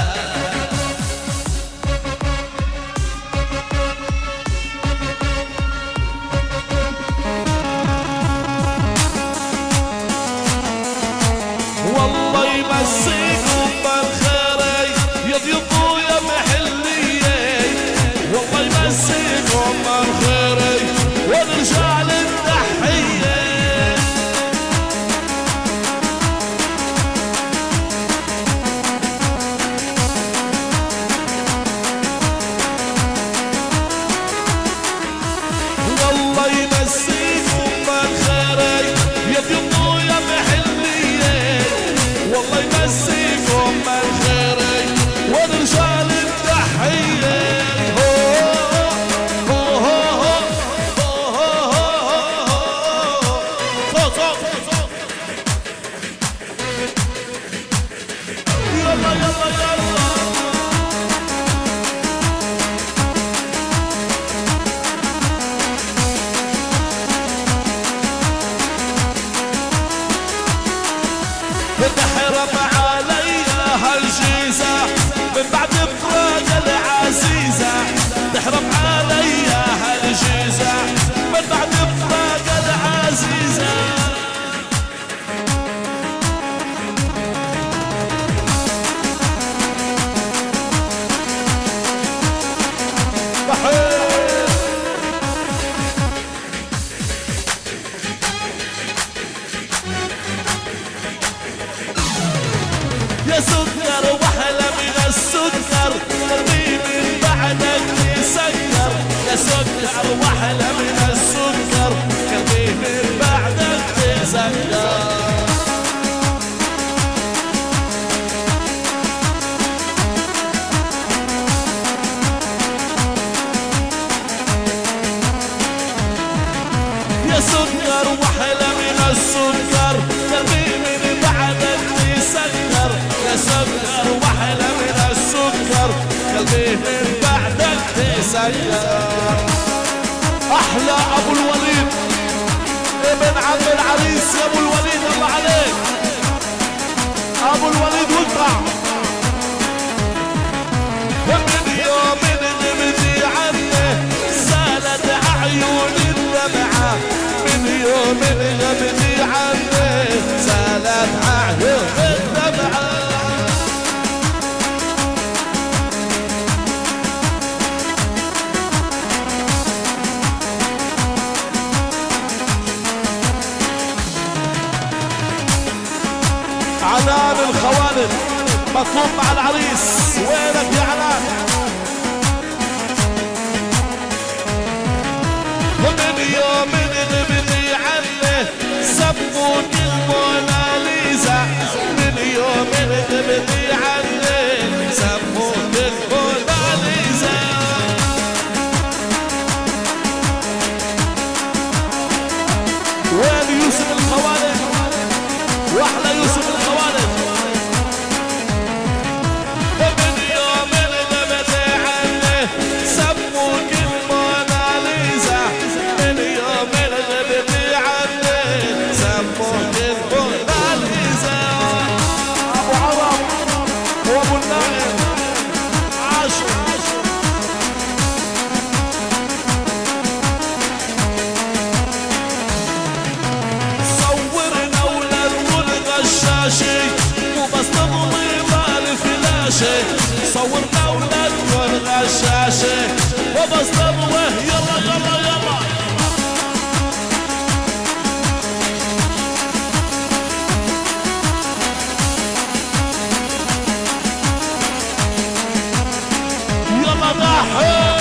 والله يمسيكم بالخير يا ضيوف يا محلية. والله يمسيكم بالخير ونرجع للتحية. والله يمسيكم بالخير يا ضيوف يا محلية. والله يمسيكم بالخير ونرجع للتحية. يلا يلا يلا بتحرم عليا هالجيزة من بعد فراق العزيزة. تحرم عليا هالجيزة من بعد فراق العزيزة. يا سكر واحلى من السكر قلبي من بعدك يسكر. يا سكر واحلى من السكر قلبي من بعدك يسكر. يا سكر واحلى من السكر قلبي من بعدك يسكر. يا سكر واحلى من السكر قلبي من بعدك يسكر. احلى ابو الوليد ابن عم العريس يا ابو الوليد الله عليك. ابو الوليد وقع من يوم نبدي عنه سالت عيوني الدمعة. من يوم نبدي عنه سالت عيوني الدمعة. عنان الخوالد مطلوب مع العريس. وينك يا عنان؟ ومن يوم نبني عنه سبوك الموناليزا. من يوم نبني عنه سبوك الموناليزا. وين يوسف الخوالد؟ واحلى يوسف الخوالد. ومن يوم نبني عنه سبوك الموناليزا. من يوم نبني عنه سبوك الموناليزا. ابو عرب وابو النائب عاشر. صورنا ولاد والغشاشي وبس تضمي بالفلاشي. صورنا بابا استبوه يلا يلا يلا يلا ضحي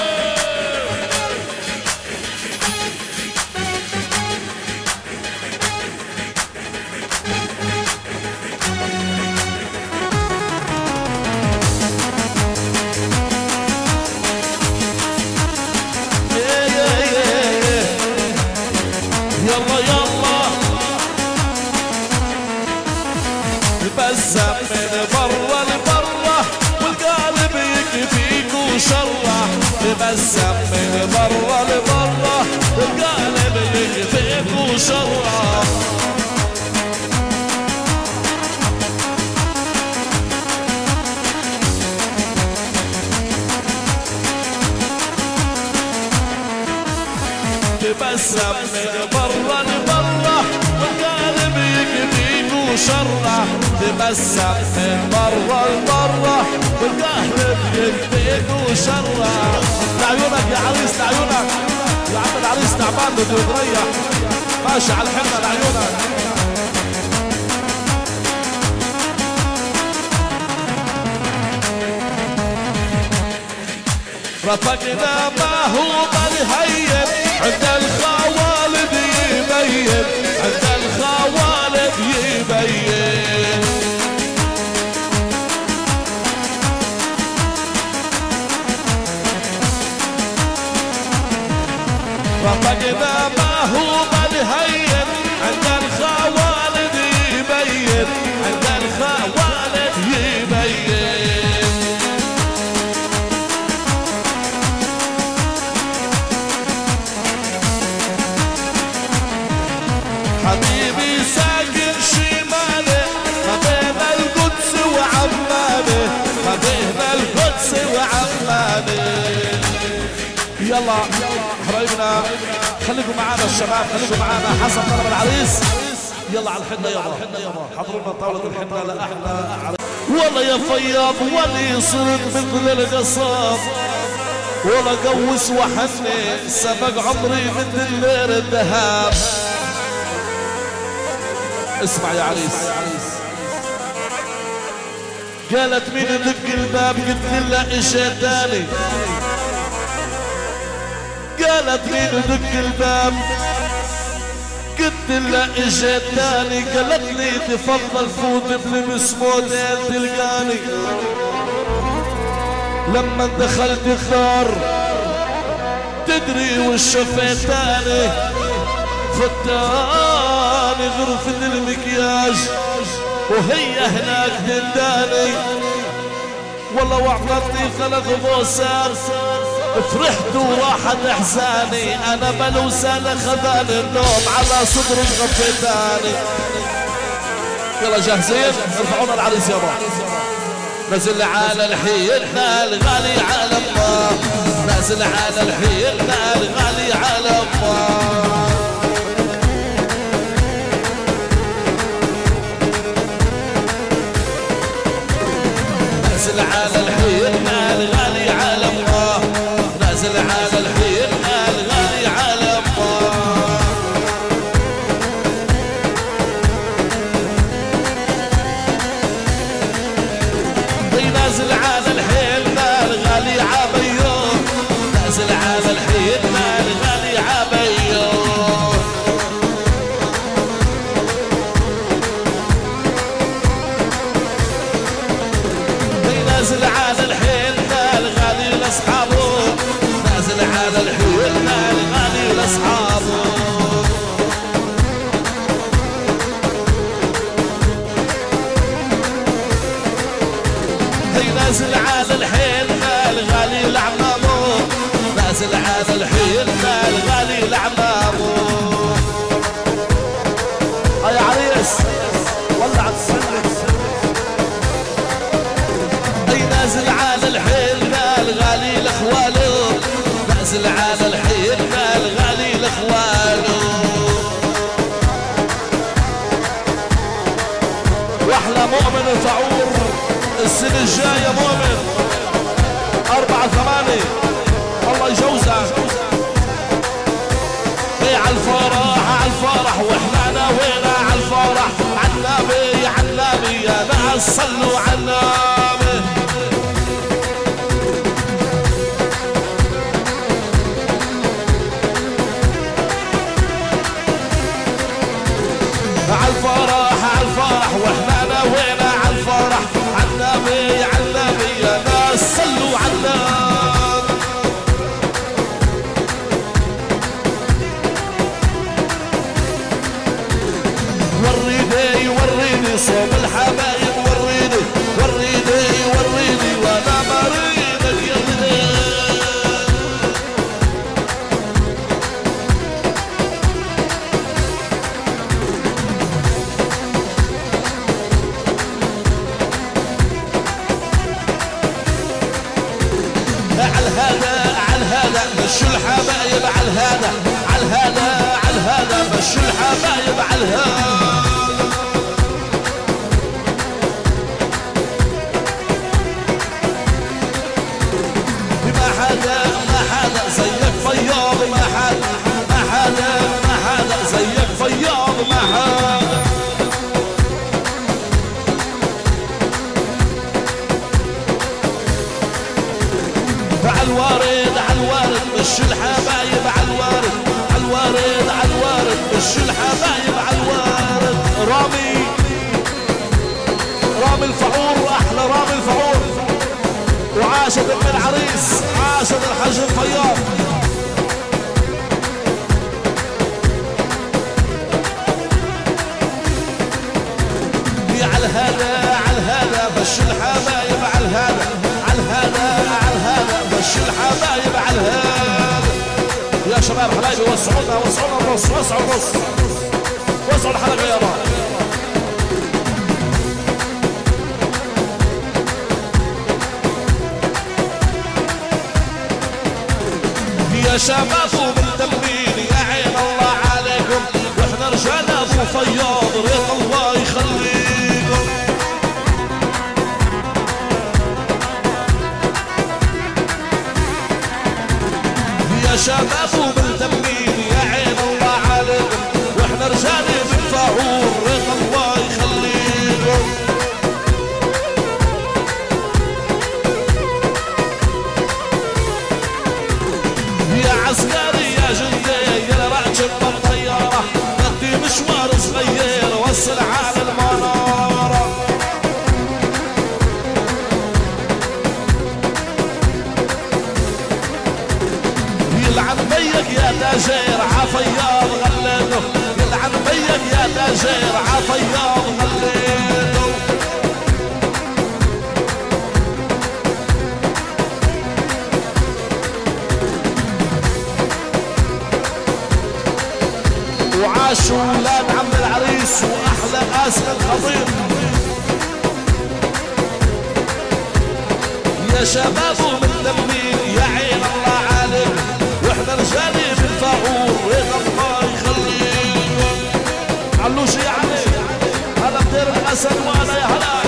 تبسم من برا لبرا والقلب يكفيك وشره تبسم من برا لبرا والقلب يكفيك وشره تبسم من برا لبرا والقلب يكفيك وشره تبسم من برا لبرا والقلب يكفيك وشره لعيونك يا عريس لعيونك يا عم العريس تعبان بده يريح ماشي على الحنه لعيونك رفقنا ما هو بالهين عند الخوالد يبين عند الخوالد يبين رفقنا ما هو بالهين عند الخوالد يبين عند الخوالد يبين حبيبي ساكن شمالي ما بين القدس وعماني ما بين القدس وعماني يلا حبايبنا خليكم معانا الشباب خليكم معانا حسب طلب العريس يلا على الحنه يابا حضروا لنا طاوله الحنه لاحلى عريس والله يا فياض ولي صرت مثل القصاب ولا قوس وحني سبق عمري مثل الليل الذهب اسمع يا عريس قالت مين دق الباب قلت لها اجا تاني قالت مين دق الباب قلت لها اجا تاني قالت لي تفضل فوت بلبس موديل تلقاني لما دخلت الدار تدري وش شفيتاني فتاني غرفة المكياج وهي هناك دنداني والله وعطتني ثلاث بوسات فرحت وراحت احزاني انا بلوسان خذاني النوم على صدر غفيتاني يلا جاهزين ارفعونا العريس يابا نزل على الحيلنا الغالي على الله نزل على الحيلنا الغالي على الله نازل على الحيلنا الغالي على الله نازل على الحيلنا الغالي على الله نازل على الحيلنا الغالي عبيون نازل على الحيلنا الغالي عبيون نازل على الحيلنا الغالي لاصحابه نازل على الحيلنا الغالي لاصحابه نازل على الحيلنا الغالي لعمامه نازل على الحيلنا الغالي لعمامه يا عريس ولع السلك اي نازل على الحيلنا الغالي لاخواله نازل على الحيلنا الغالي لاخواله واحلى مؤمن تعور السنة الجاية مؤمن أربعة ثمانية الله الله يجوزك. ايه عالفرح عالفرح واحنا ناوينا عالفرح، عالنبي عالنبي يا ناس صلوا عالنبي. عالفرح عالفرح واحنا ناوينا عالفرح، عالنبي عالنبي يا ناس صلوا عالنبي. وريني وريني صوب الحبايب، وريني وريني وريني وانا مريضك يا ولدي. عالهذا عالهذا مشوا الحبايب، عالهذا عالهذا عالهذا مشوا الحبايب عالهذا. ما حدا ما حدا زيك فياض، ما حدا ما حدا ما حدا زيك فياض، ما حدا. عالوارد عالوارد مش الحبايب، عالوارد عالوارد عالوارد مش الحبايب عالوارد. رامي رامي الفعور، احلى رامي الفعور، وعاشت ام العريس، عاشت الحاج الفياض. عالهذا عالهذا مش الحبايب، عالهذا عالهذا عالهذا مش الحبايب عالهذا. يا شباب حبايبي وسعونا وسعونا النص، وسعوا النص، وسعوا الحلقة يا بابا. يا شباب ومنتمين يا عين الله عليكم، واحنا رجال ابو فياض ريت الله يخليكم. يا شباب ومنتمين يا عين الله عليكم، واحنا رجال ابن فاعور ريت الله يخليكم. يا عسكري يا جندي يا راكب بالطيارة، بدي مشوار صغير وصل على المنارة. يلعن بيك يا تاجر عفياض غليته، يلعن بيك يا تاجر عفياض غليته. وعاشوا ولاد عم العريس واحلى قاسم الخطيب. يا شباب ومتلمين يا عين الله عليك، واحنا رجالي بالفاعور ريت الله يخليكم. علوش يا علي هذا بدير الاسد وانا يا هلا.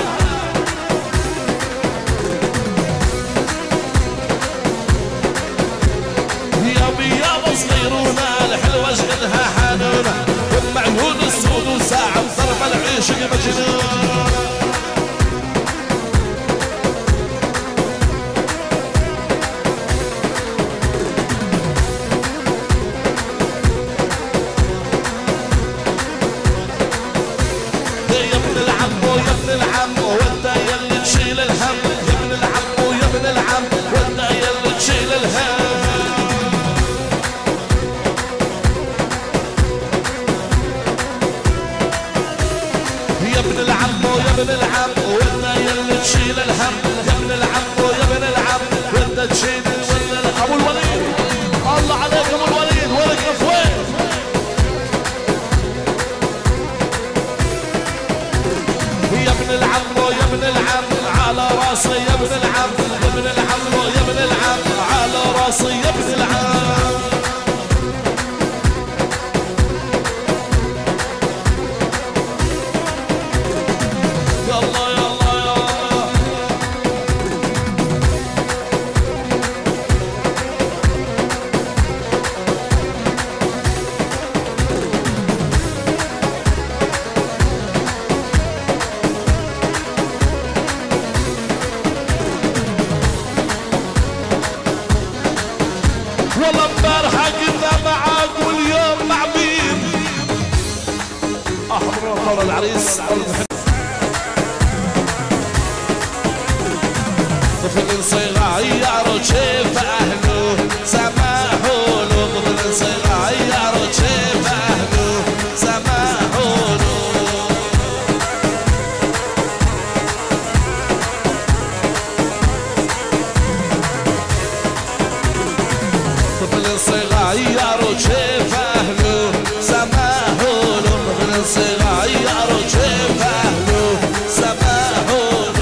يا بيابا صغيرونا الحلوه شغلها حنونه، ام عيون السود وساعه ضرب العيش مجنون. يا ابن العم ويا ابن العم وانت يلي تشيل الهم، يا ابن العم ويا ابن العم وانت يلي تشيل الهم. يا ابن العم ويا ابن العم وانت يلي تشيل الهم، يا ابن العم ويا ابن العم وانت تشيل الهم. ابو الوليد الله عليك ابو الوليد، وينك فوين؟ يا ابن العم ويا ابن العم على راسي، يا ابن العم يا ابن العم ويا ابن العم على راسي يا ابن العم. يا الله يا الله يا الله. الله للعريس. طفل صغير وشيف اهله سمحوا له، طفل صغير وشيف اهله سمحوا له. طفل صغير وشيف اهله سمحوا له، طفل صغير وشيف اهله سمحوا له.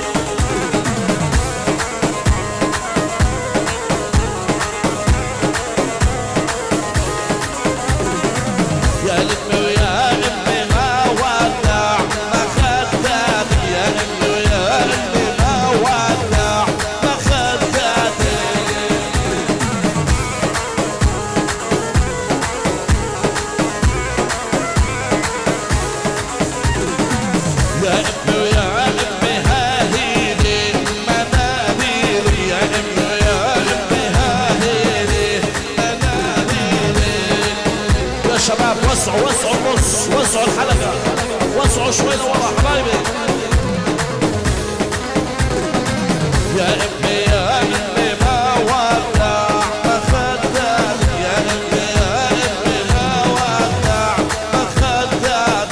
يا امي ويا امي ما ودع ما خدعت، يا امي ويا امي ما ودع ما خدعت. يا امي ويا امي هاهيلي مناديلي، يا امي ويا امي هاهيلي مناديلي. يا شباب وسعوا وسعوا النص، وسعوا الحلقة، وسعوا شوي لورا حبايبي. يا امي يا امي ما ودع ما خدعت، يا امي يا امي ما ودع ما خدعت.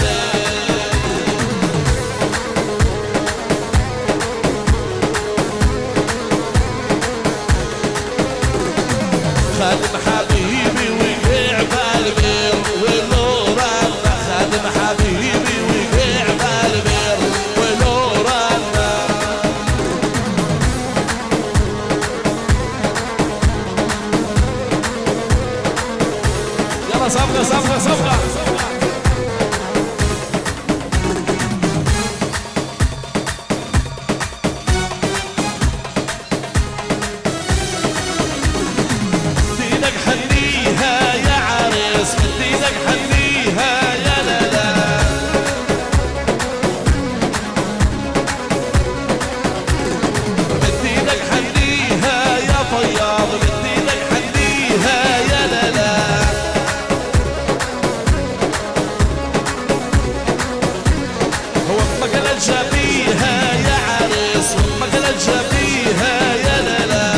خادم حبيبي وقع بالبير ولو رنا، خادم حبيبي وقع بالبير ولو رنا. يلا صفقة صفقة صفقة. ايدك حنيها يا عريس، مد ايدك حنيها يا لا لا. مد ايدك حنيها يا فياض، مد ايدك حنيها يا لا لا. هو مقلة جابيها يا عريس، مقلة جابيها يا لا لا.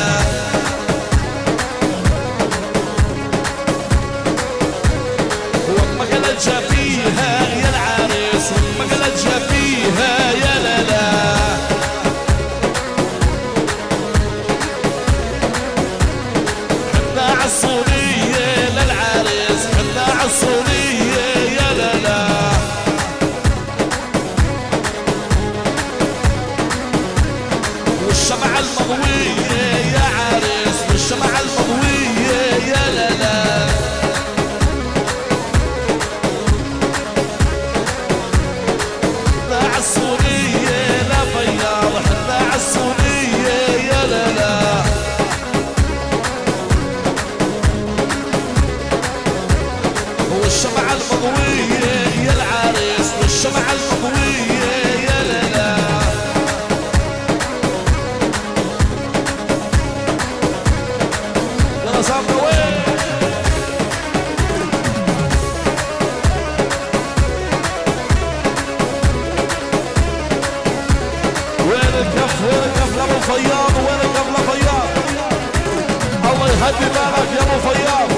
مقلة جابيها يا العريس، مقلة جابيها يا لا لا. حنا عالصونية للعريس، حنا عالصونية يا لا لا. والشمعة المضوية يا عريس، والشمعة المضوية يا لا لا. عالصونية لا فياض، حنا عالصونية يا لا لا. والشمعة المضوية يا العريس، والشمعة المضوية يا لا لا. يلا صافي وين؟ وين الكف وين الكف لابو فياض، وين الكف لفياض؟ الله يهدي بالك يا ابو فياض.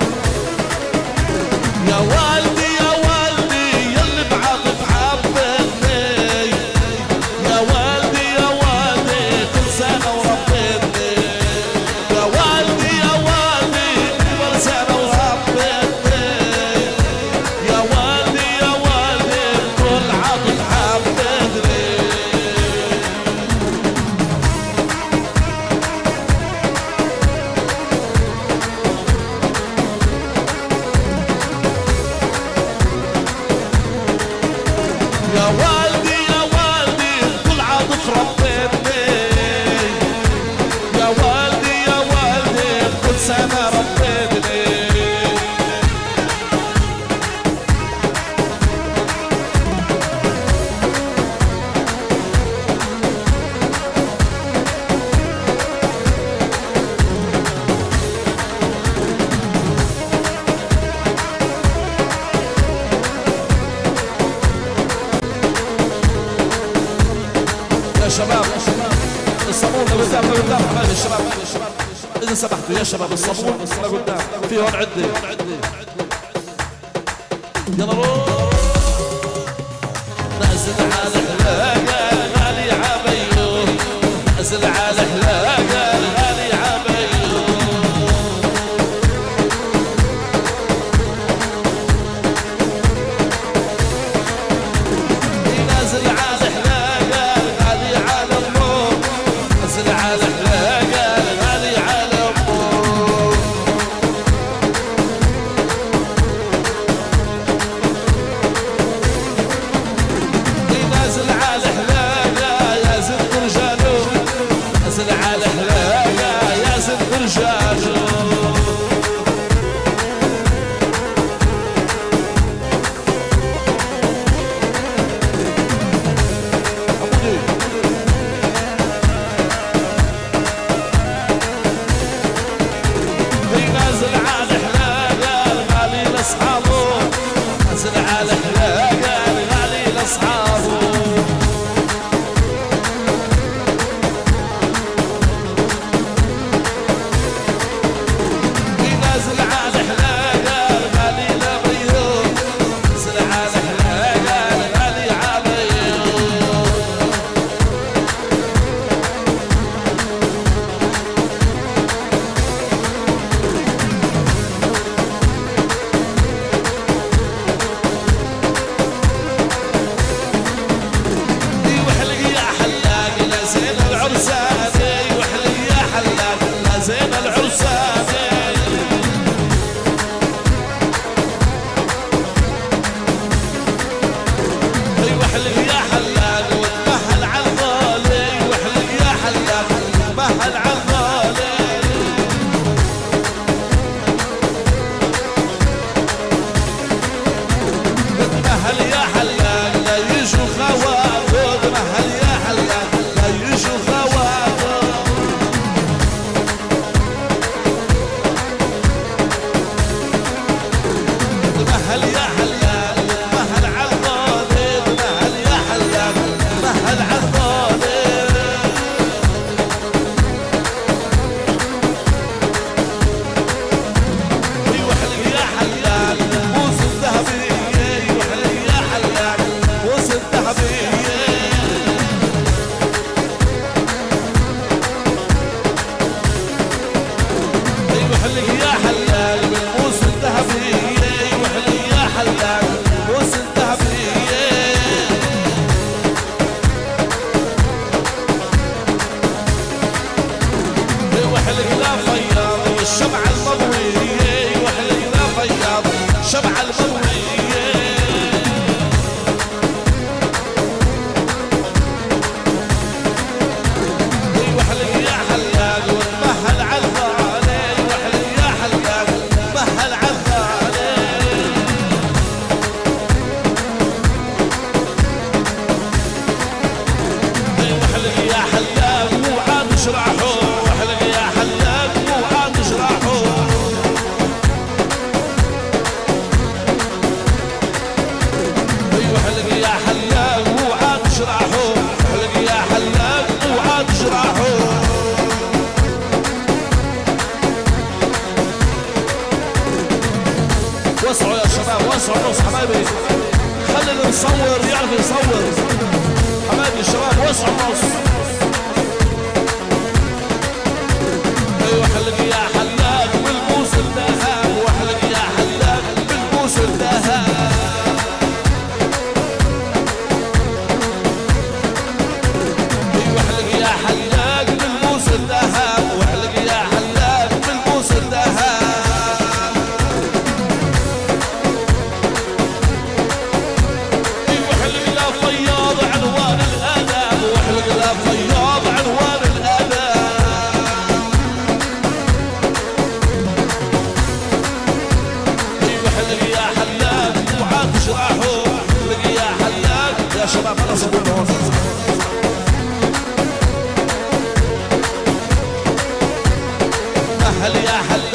يا والدي يا والدي يلي بعاطف عبد لقدام لقدام حبايبي الشباب اذا سمحتوا يا شباب الصابون لقدام في هون عدي يلا روح نازل على حلاقه غالي عبيو نازل على حلاقه غالي عبيو نازل على حلاقه غالي على امه نازل على حلاقه غالي على امه نازل على حلاقه يا زد رجاله نازل على حلاقه يا زد رجاله نازل على حلاقه غالي لاصحابه نازل على حلاقه غالي لاصحابه نازل على حلاقه غالي لبيو نازل على حلاقه غالي عبيو وحلق يا حلاق لا زين العرساني وحلق يا حلاق لا زين العرساني وحلق يا حلاق وتمهل على الغالي وحلق يا حلاق وتمهل على الغالي تمهل يا حلاق لا يجوا خواتو تمهل يا حلاق لا يجوا خواتو تمهل يا حلاق وتمهل على الغالي تمهل يا حلاق تمهل على الغالي وحلق يا حلاق بوس الذهبية وحلق يا حلاق بوس الذهبية وحلق يا حلاق بالبوس الذهبية وحلق يا حلاق بوس الذهبية وحلق لا فياض والشمعة المضوية وحلق لا فياض الشمعة المضوية وحلق يا حلاق وتمهل على الغالي وحلق يا حلاق وتمهل على الغالي وحلق يا حلاق وعاد اشرحه وحلق يا حلاق وعاد اشرحه وحلق يا حلاق وعاد اشرحه وحلق يا حلاق وعاد اشرحه وسعوا يا شباب وسعوا نص حبايبي خلي اللي مصور يعرف يصور حبايبي الشباب وسعوا نص وحلق يا حلاق بالبوس الذهب وحلق يا حلاق بالبوس الذهب وحلق يا حلاق بالبوس الذهب وحلق يا حلاق بالبوس الذهب وحلق لا فياض عنوان الادب وحلق لا فياض عنوان الادب وحلق يا حلاق وعاد اشرحه وحلق يا حلاق يا شباب انا صبور هون مهل يا حلاق